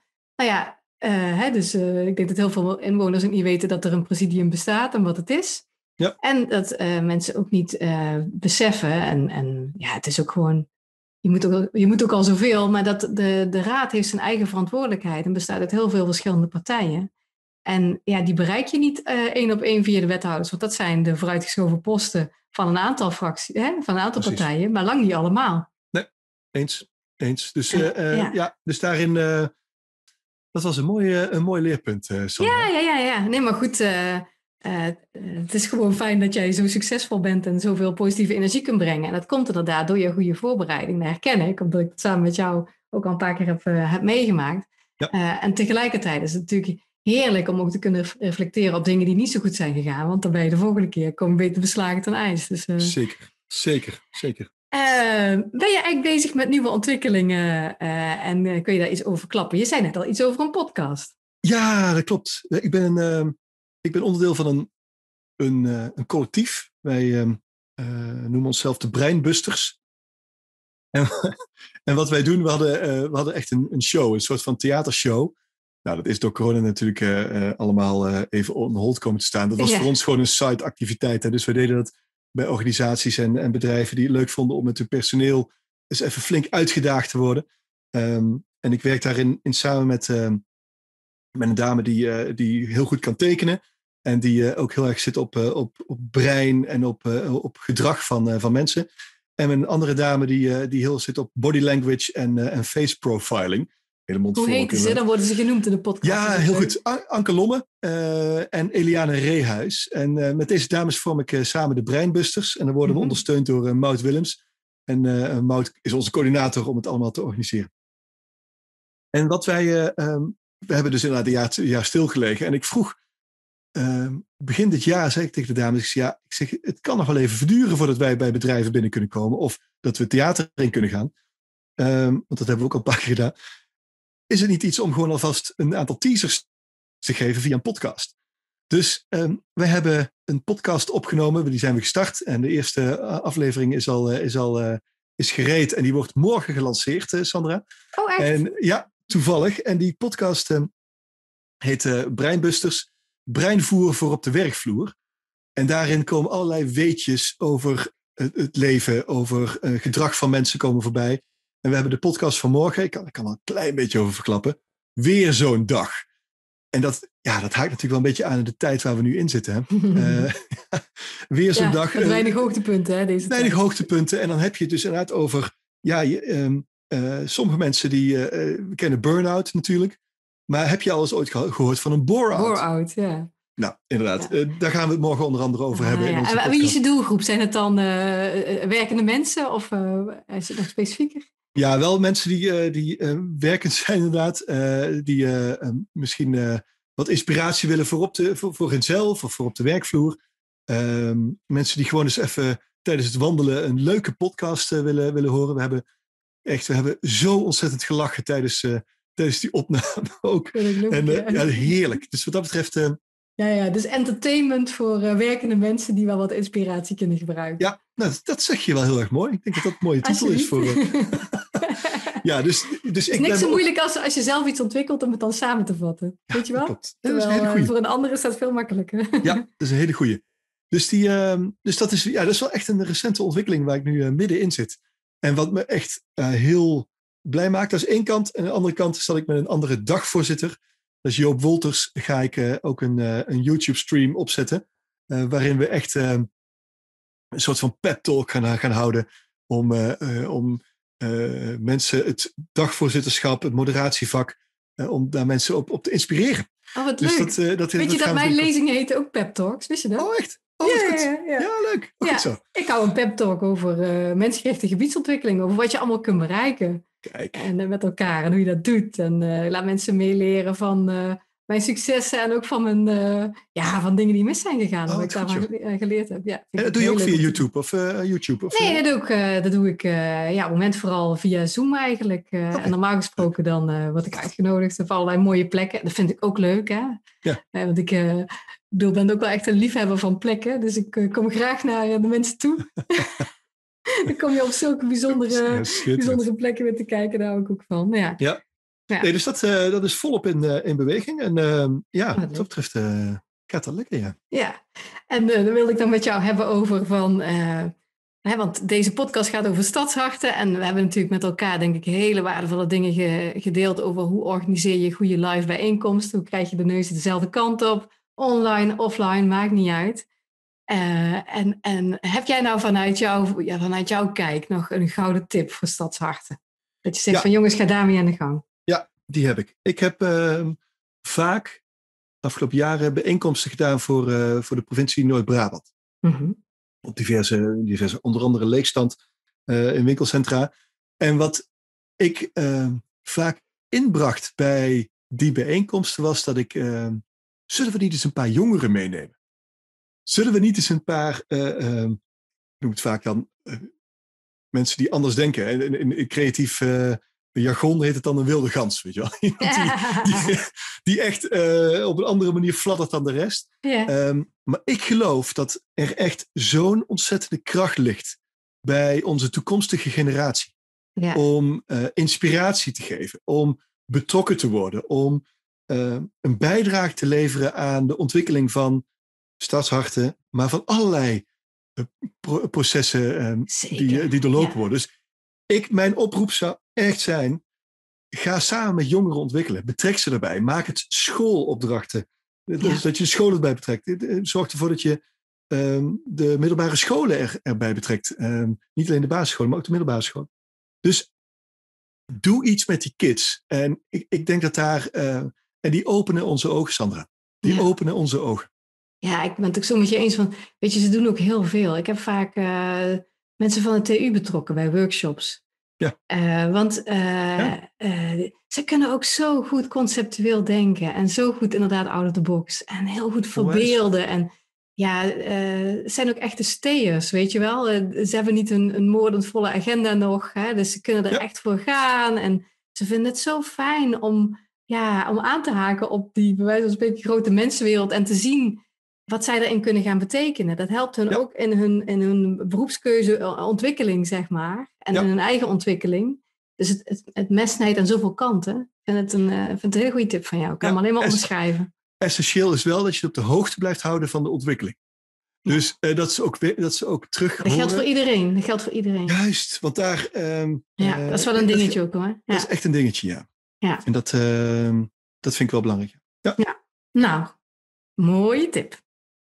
Dus ik denk dat heel veel inwoners ook niet weten dat er een presidium bestaat en wat het is. Ja. En dat mensen ook niet beseffen. En het is ook gewoon, je moet ook al zoveel, maar dat de raad heeft zijn eigen verantwoordelijkheid en bestaat uit heel veel verschillende partijen. En die bereik je niet 1 op 1 via de wethouders, want dat zijn de vooruitgeschoven posten van een aantal fracties, van een aantal partijen, maar lang niet allemaal. Nee, eens. Dus, dus daarin, dat was een mooi leerpunt, Sandra. Ja. Nee, maar goed, het is gewoon fijn dat jij zo succesvol bent en zoveel positieve energie kunt brengen. En dat komt inderdaad door je goede voorbereiding. Dat herken ik, omdat ik het samen met jou ook al een paar keer heb meegemaakt. Ja. En tegelijkertijd is het natuurlijk heerlijk om ook te kunnen reflecteren op dingen die niet zo goed zijn gegaan. Want dan ben je de volgende keer komen beter beslagen ten ijs. Dus, Zeker. Ben je eigenlijk bezig met nieuwe ontwikkelingen en kun je daar iets over verklappen? Je zei net al iets over een podcast. Ja, dat klopt. Ik ben onderdeel van een collectief. Wij noemen onszelf de Breinbusters. En wat wij doen, we hadden echt een show, een soort van theatershow. Nou, dat is door corona natuurlijk allemaal even on hold komen te staan. Dat was voor ons gewoon een side-activiteit. Hè? Dus we deden dat bij organisaties en bedrijven die het leuk vonden om met hun personeel eens even flink uitgedaagd te worden. En ik werk daarin samen met een dame die heel goed kan tekenen. En die ook heel erg zit op brein en op gedrag van mensen. En een andere dame die heel zit op body language en face profiling. Hele mond Hoe vol heten ze? Dan worden ze genoemd in de podcast. Ja, heel goed. Anke Lomme en Eliane Reehuis. En met deze dames vorm ik samen de Breinbusters. En dan worden we ondersteund door Maud Willems. En Maud is onze coördinator om het allemaal te organiseren. En wat we hebben dus inderdaad een jaar stilgelegen. En ik vroeg, begin dit jaar zei ik tegen de dames, ik zeg, het kan nog wel even verduren voordat wij bij bedrijven binnen kunnen komen. Of dat we theater in kunnen gaan. Want dat hebben we ook al een paar keer gedaan. Is het niet iets om gewoon alvast een aantal teasers te geven via een podcast? Dus we hebben een podcast opgenomen. Die zijn we gestart. En de eerste aflevering is gereed. En die wordt morgen gelanceerd, Sandra. Oh, echt? En, ja, toevallig. En die podcast heet Breinbusters. Breinvoer voor op de werkvloer. En daarin komen allerlei weetjes over het leven. Over gedrag van mensen komen voorbij. En we hebben de podcast van morgen, ik kan er een klein beetje over verklappen, weer zo'n dag. En dat haakt natuurlijk wel een beetje aan in de tijd waar we nu in zitten. Hè? Weer zo'n dag. Met weinig hoogtepunten, hè, deze weinig tijd. hoogtepunten. En dan heb je het dus inderdaad over, sommige mensen die kennen burn-out natuurlijk. Maar heb je al eens ooit gehoord van een bore-out? Bore-out, ja. Nou, inderdaad. Daar gaan we het morgen onder andere over hebben. In onze En wie is je doelgroep? Zijn het dan werkende mensen of is het nog specifieker? Ja, wel mensen die werkend zijn inderdaad. Die misschien wat inspiratie willen voor hunzelf of voor op de werkvloer. Mensen die gewoon eens even tijdens het wandelen een leuke podcast willen horen. We hebben zo ontzettend gelachen tijdens die opname ook. Ja, heerlijk. Dus wat dat betreft... dus entertainment voor werkende mensen die wel wat inspiratie kunnen gebruiken. Ja, nou, dat zeg je wel heel erg mooi. Ik denk dat dat een mooie titel is voor... Ja, dus het is niks zo moeilijk als je zelf iets ontwikkelt om het dan samen te vatten. Weet je wel? Klopt. Dat is een hele goeie. Voor een ander is dat veel makkelijker. Ja, dat is een hele goeie. Dus dat is wel echt een recente ontwikkeling waar ik nu middenin zit. En wat me echt heel blij maakt, dat is één kant. En aan de andere kant zal ik met een andere dagvoorzitter, dat is Joop Wolters, ga ik ook een YouTube-stream opzetten. Waarin we echt een soort van pep talk gaan houden om mensen het dagvoorzitterschap, het moderatievak, om daar mensen op te inspireren. Oh, wat dus leuk. Weet je dat mijn lezingen heten ook pep talks? Wist je dat? Oh, echt? Oh, goed. Ja, leuk. Oh, goed zo. Ik hou een pep talk over mensgerichte gebiedsontwikkeling, over wat je allemaal kunt bereiken. Kijk. En met elkaar en hoe je dat doet. En laat mensen meeleren van mijn successen en ook van van dingen die mis zijn gegaan. Wat ik daarvan geleerd heb. Ja, en dat doe je ook via YouTube? Nee, dat doe ik op het moment vooral via Zoom eigenlijk. Okay. En normaal gesproken dan word ik uitgenodigd op allerlei mooie plekken. Dat vind ik ook leuk. Hè? Ja. Want ik ben ook wel echt een liefhebber van plekken. Dus ik kom graag naar de mensen toe. Dan kom je op zulke bijzondere plekken weer te kijken. Daar hou ik ook van. Ja. Nee, dus dat is volop in beweging. En wat dat betreft gaat dat lekker, ja. Ja, en dan wilde ik dan met jou hebben over van... want deze podcast gaat over stadsharten. En we hebben natuurlijk met elkaar, denk ik, hele waardevolle dingen gedeeld over hoe organiseer je goede live bijeenkomsten. Hoe krijg je de neuzen dezelfde kant op? Online, offline, maakt niet uit. En heb jij nou vanuit jouw kijk nog een gouden tip voor stadsharten? Dat je zegt van jongens, ga daarmee aan de gang. Ja, die heb ik. Ik heb vaak de afgelopen jaren bijeenkomsten gedaan voor de provincie Noord-Brabant. Mm-hmm. Op diverse, onder andere leegstand in winkelcentra. En wat ik vaak inbracht bij die bijeenkomsten was dat ik... zullen we niet eens een paar jongeren meenemen? Zullen we niet eens een paar... ik noem het vaak dan... mensen die anders denken. In creatief jargon heet het dan een wilde gans. Weet je wel? die echt op een andere manier fladdert dan de rest. Yeah. Maar ik geloof dat er echt zo'n ontzettende kracht ligt bij onze toekomstige generatie. Yeah. Om inspiratie te geven. Om betrokken te worden. Om een bijdrage te leveren aan de ontwikkeling van stadsharten. Maar van allerlei processen die doorlopen worden. Dus mijn oproep zou echt zijn, ga samen met jongeren ontwikkelen. Betrek ze erbij. Maak het schoolopdrachten. Dus dat je de school erbij betrekt. Zorg ervoor dat je de middelbare scholen erbij betrekt. Niet alleen de basisscholen, maar ook de middelbare scholen. Dus doe iets met die kids. En ik denk dat daar... en die openen onze ogen, Sandra. Die openen onze ogen. Ja, ik ben het ook zo met je eens van... Weet je, ze doen ook heel veel. Ik heb vaak mensen van de TU betrokken bij workshops. Ja. Want ze kunnen ook zo goed conceptueel denken. En zo goed inderdaad out of the box. En heel goed verbeelden. En het zijn ook echte stayers, weet je wel. Ze hebben niet een moordendvolle agenda nog. Hè, dus ze kunnen er echt voor gaan. En ze vinden het zo fijn om aan te haken op die bij wijze van spreken grote mensenwereld. En te zien wat zij erin kunnen gaan betekenen. Dat helpt hun ook in hun beroepskeuzeontwikkeling, zeg maar. En in hun eigen ontwikkeling. Dus het mes snijdt aan zoveel kanten. Ik vind het een hele goede tip van jou. Ik kan hem alleen maar onderschrijven. Essentieel is wel dat je op de hoogte blijft houden van de ontwikkeling. Dus dat ze ook terug Dat geldt voor iedereen. Dat geldt voor iedereen. Juist, want daar... dat is wel een dingetje ook hoor. Ja. Dat is echt een dingetje, ja. En dat vind ik wel belangrijk. Ja. Nou, mooie tip.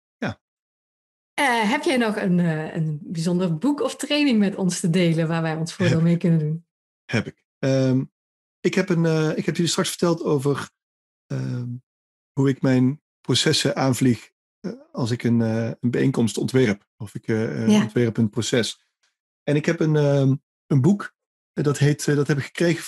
Ja. Heb jij nog een bijzonder boek of training met ons te delen waar wij ons voordeel mee kunnen doen? Heb ik. Ik heb jullie straks verteld over hoe ik mijn processen aanvlieg als ik een bijeenkomst ontwerp. Of ik ontwerp een proces. En ik heb een boek, dat heb ik gekregen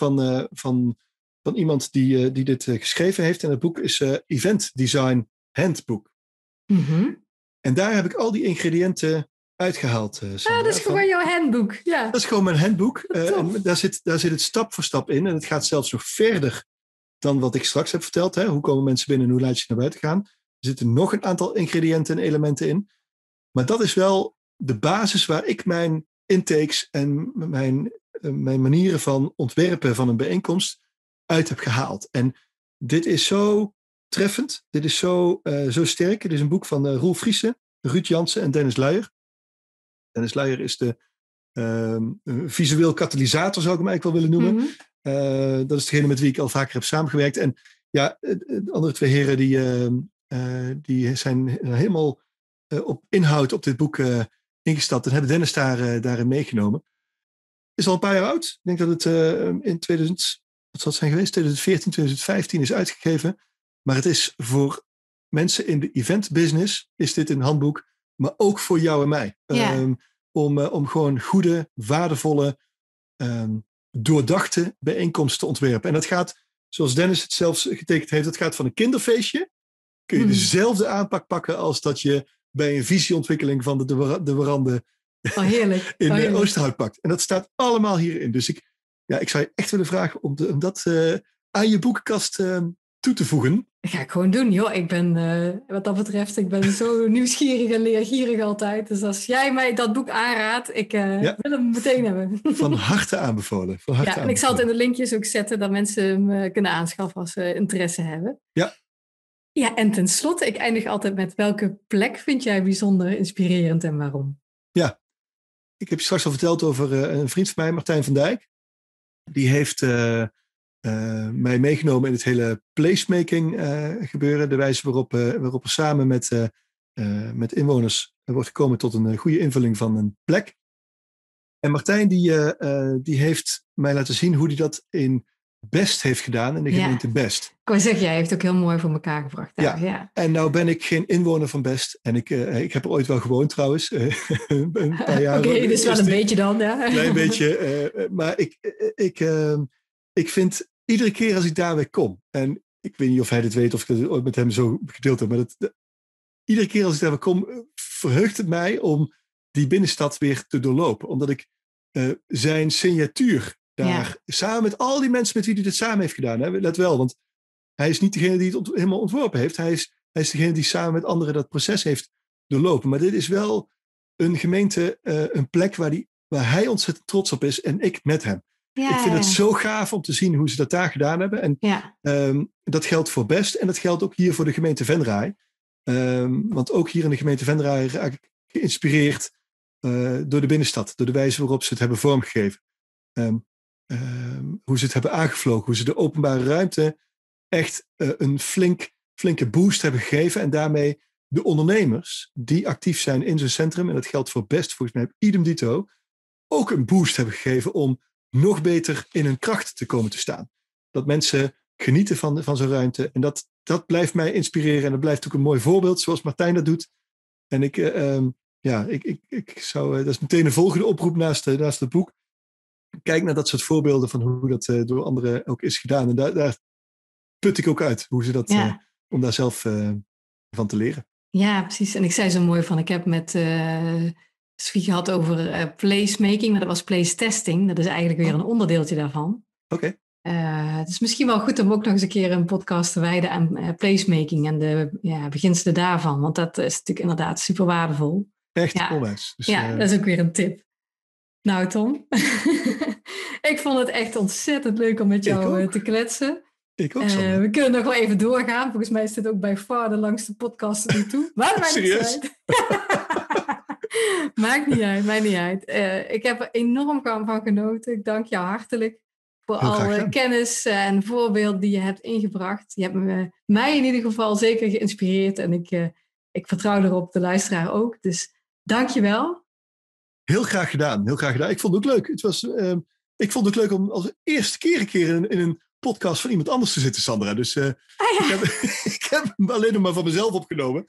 van iemand die dit geschreven heeft. En het boek is Event Design Handbook. Mm-hmm. En daar heb ik al die ingrediënten uitgehaald. Sandra, dat is gewoon jouw handboek. Ja. Dat is gewoon mijn handboek. En daar zit het stap voor stap in. En het gaat zelfs nog verder dan wat ik straks heb verteld. Hè? Hoe komen mensen binnen en hoe laat je ze naar buiten gaan. Er zitten nog een aantal ingrediënten en elementen in. Maar dat is wel de basis waar ik mijn intakes en mijn manieren van ontwerpen van een bijeenkomst uit heb gehaald. En dit is zo treffend. Dit is zo sterk. Het is een boek van Roel Friese, Ruud Jansen en Dennis Luijer. Dennis Luijer is de visueel katalysator, zou ik hem eigenlijk wel willen noemen. Mm-hmm. Dat is degene met wie ik al vaker heb samengewerkt. En de andere twee heren die zijn helemaal op inhoud op dit boek ingestapt en hebben Dennis daarin meegenomen. Is al een paar jaar oud. Ik denk dat het in 2014, 2015 is uitgegeven. Maar het is voor mensen in de event business is dit een handboek, maar ook voor jou en mij. Yeah. Om gewoon goede, waardevolle, doordachte bijeenkomsten te ontwerpen. En dat gaat, zoals Dennis het zelfs getekend heeft, dat gaat van een kinderfeestje. Kun je dezelfde aanpak pakken als dat je bij een visieontwikkeling van de Warande in Oosterhout pakt. En dat staat allemaal hierin. Dus ik zou je echt willen vragen om dat aan je boekenkast toe te voegen. Dat ga ik gewoon doen, joh. Ik ben, wat dat betreft, ik ben zo nieuwsgierig en leergierig altijd. Dus als jij mij dat boek aanraadt, ik wil hem meteen hebben. Van harte aanbevolen. En ik zal het in de linkjes ook zetten, dat mensen hem kunnen aanschaffen als ze interesse hebben. Ja. Ja, en tenslotte, ik eindig altijd met welke plek vind jij bijzonder inspirerend en waarom? Ja, ik heb je straks al verteld over een vriend van mij, Martijn van Dijk. Die heeft mij meegenomen in het hele placemaking gebeuren. De wijze waarop er samen met inwoners wordt gekomen tot een goede invulling van een plek. En Martijn die heeft mij laten zien hoe hij dat in Best heeft gedaan in de gemeente Best. Ik wou zeggen, jij heeft het ook heel mooi voor elkaar gebracht. Ja. En nou ben ik geen inwoner van Best. En ik heb er ooit wel gewoond trouwens. Een paar jaar. Oké, dus wel een beetje dan. Ja. Een klein beetje. Maar ik vind iedere keer als ik daar weer kom. En ik weet niet of hij dit weet of ik het ooit met hem zo gedeeld heb. Maar iedere keer als ik daar weer kom, verheugt het mij om die binnenstad weer te doorlopen. Omdat ik zijn signatuur daar, samen met al die mensen met wie hij dit samen heeft gedaan. Hè? Let wel, want hij is niet degene die het helemaal ontworpen heeft. Hij is degene die samen met anderen dat proces heeft doorlopen. Maar dit is wel een gemeente, een plek waar hij ontzettend trots op is en ik met hem. Ja, ik vind het zo gaaf om te zien hoe ze dat daar gedaan hebben. En dat geldt voor Best en dat geldt ook hier voor de gemeente Venray. Want ook hier in de gemeente Venray raak ik geïnspireerd door de binnenstad. Door de wijze waarop ze het hebben vormgegeven. Hoe ze het hebben aangevlogen. Hoe ze de openbare ruimte echt een flinke boost hebben gegeven. En daarmee de ondernemers die actief zijn in zo'n centrum, en dat geldt voor Best, volgens mij idem dito, ook een boost hebben gegeven om nog beter in hun kracht te komen te staan. Dat mensen genieten van zo'n ruimte. En dat blijft mij inspireren. En dat blijft ook een mooi voorbeeld, zoals Martijn dat doet. En ik zou, dat is meteen een volgende oproep naast het boek. Kijk naar dat soort voorbeelden van hoe dat door anderen ook is gedaan. En daar put ik ook uit, hoe ze dat, om daar zelf van te leren. Ja, precies. En ik zei zo mooi van, ik heb met Sofie gehad over placemaking, maar dat was place testing. Dat is eigenlijk weer een onderdeeltje daarvan. Oké. Het is misschien wel goed om ook nog eens een keer een podcast te wijden aan placemaking en de beginselen daarvan. Want dat is natuurlijk inderdaad super waardevol. Echt onwijs. Dus, dat is ook weer een tip. Nou Tom, ik vond het echt ontzettend leuk om met jou te kletsen. Ik ook, we kunnen nog wel even doorgaan. Volgens mij is dit ook bij far de langste podcast tot nu toe. Maar dat maakt niet uit. Maakt niet uit. Ik heb er enorm van genoten. Ik dank jou hartelijk voor alle kennis en voorbeelden die je hebt ingebracht. Je hebt mij in ieder geval zeker geïnspireerd. En ik vertrouw erop, de luisteraar ook. Dus dank je wel. Heel graag gedaan. Ik vond het ook leuk. Ik vond het leuk om als eerste keer in een podcast van iemand anders te zitten, Sandra. Dus ik heb hem alleen nog maar van mezelf opgenomen.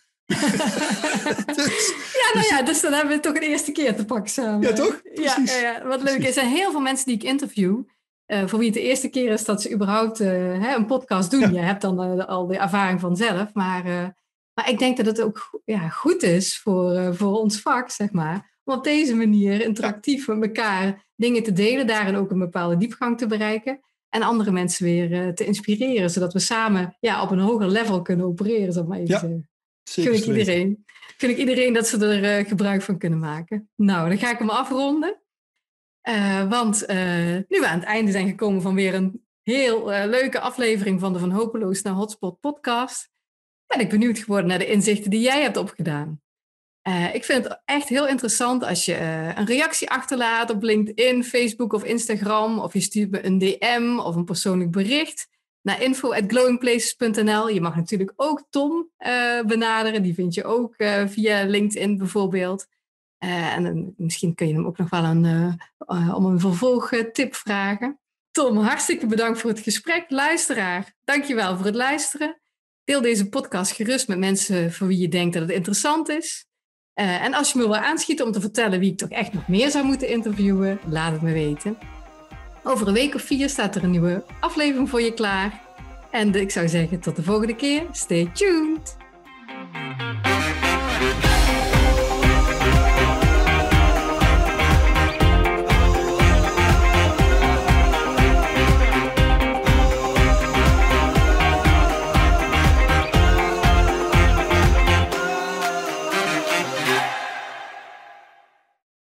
Dus dan hebben we het toch een eerste keer te pakken samen. Ja, toch? Ja, wat leuk is. Er zijn heel veel mensen die ik interview, voor wie het de eerste keer is dat ze überhaupt een podcast doen. Ja. Je hebt dan al de ervaring vanzelf. Maar ik denk dat het ook goed is voor ons vak, zeg maar. Om op deze manier interactief met elkaar dingen te delen. Daarin ook een bepaalde diepgang te bereiken. En andere mensen weer te inspireren. Zodat we samen op een hoger level kunnen opereren. Zal ik maar even zeggen. Gun ik iedereen dat ze er gebruik van kunnen maken. Nou, dan ga ik hem afronden. Want nu we aan het einde zijn gekomen van weer een heel leuke aflevering van de Van Hopeloos naar Hotspot podcast, ben ik benieuwd geworden naar de inzichten die jij hebt opgedaan. Ik vind het echt heel interessant als je een reactie achterlaat op LinkedIn, Facebook of Instagram. Of je stuurt me een DM of een persoonlijk bericht naar info@glowingplaces.nl. Je mag natuurlijk ook Tom benaderen. Die vind je ook via LinkedIn bijvoorbeeld. En misschien kun je hem ook nog wel om een vervolgtip vragen. Tom, hartstikke bedankt voor het gesprek. Luisteraar, dankjewel voor het luisteren. Deel deze podcast gerust met mensen voor wie je denkt dat het interessant is. En als je me wil aanschieten om te vertellen wie ik toch echt nog meer zou moeten interviewen, laat het me weten. Over een week of 4 staat er een nieuwe aflevering voor je klaar. En ik zou zeggen tot de volgende keer. Stay tuned!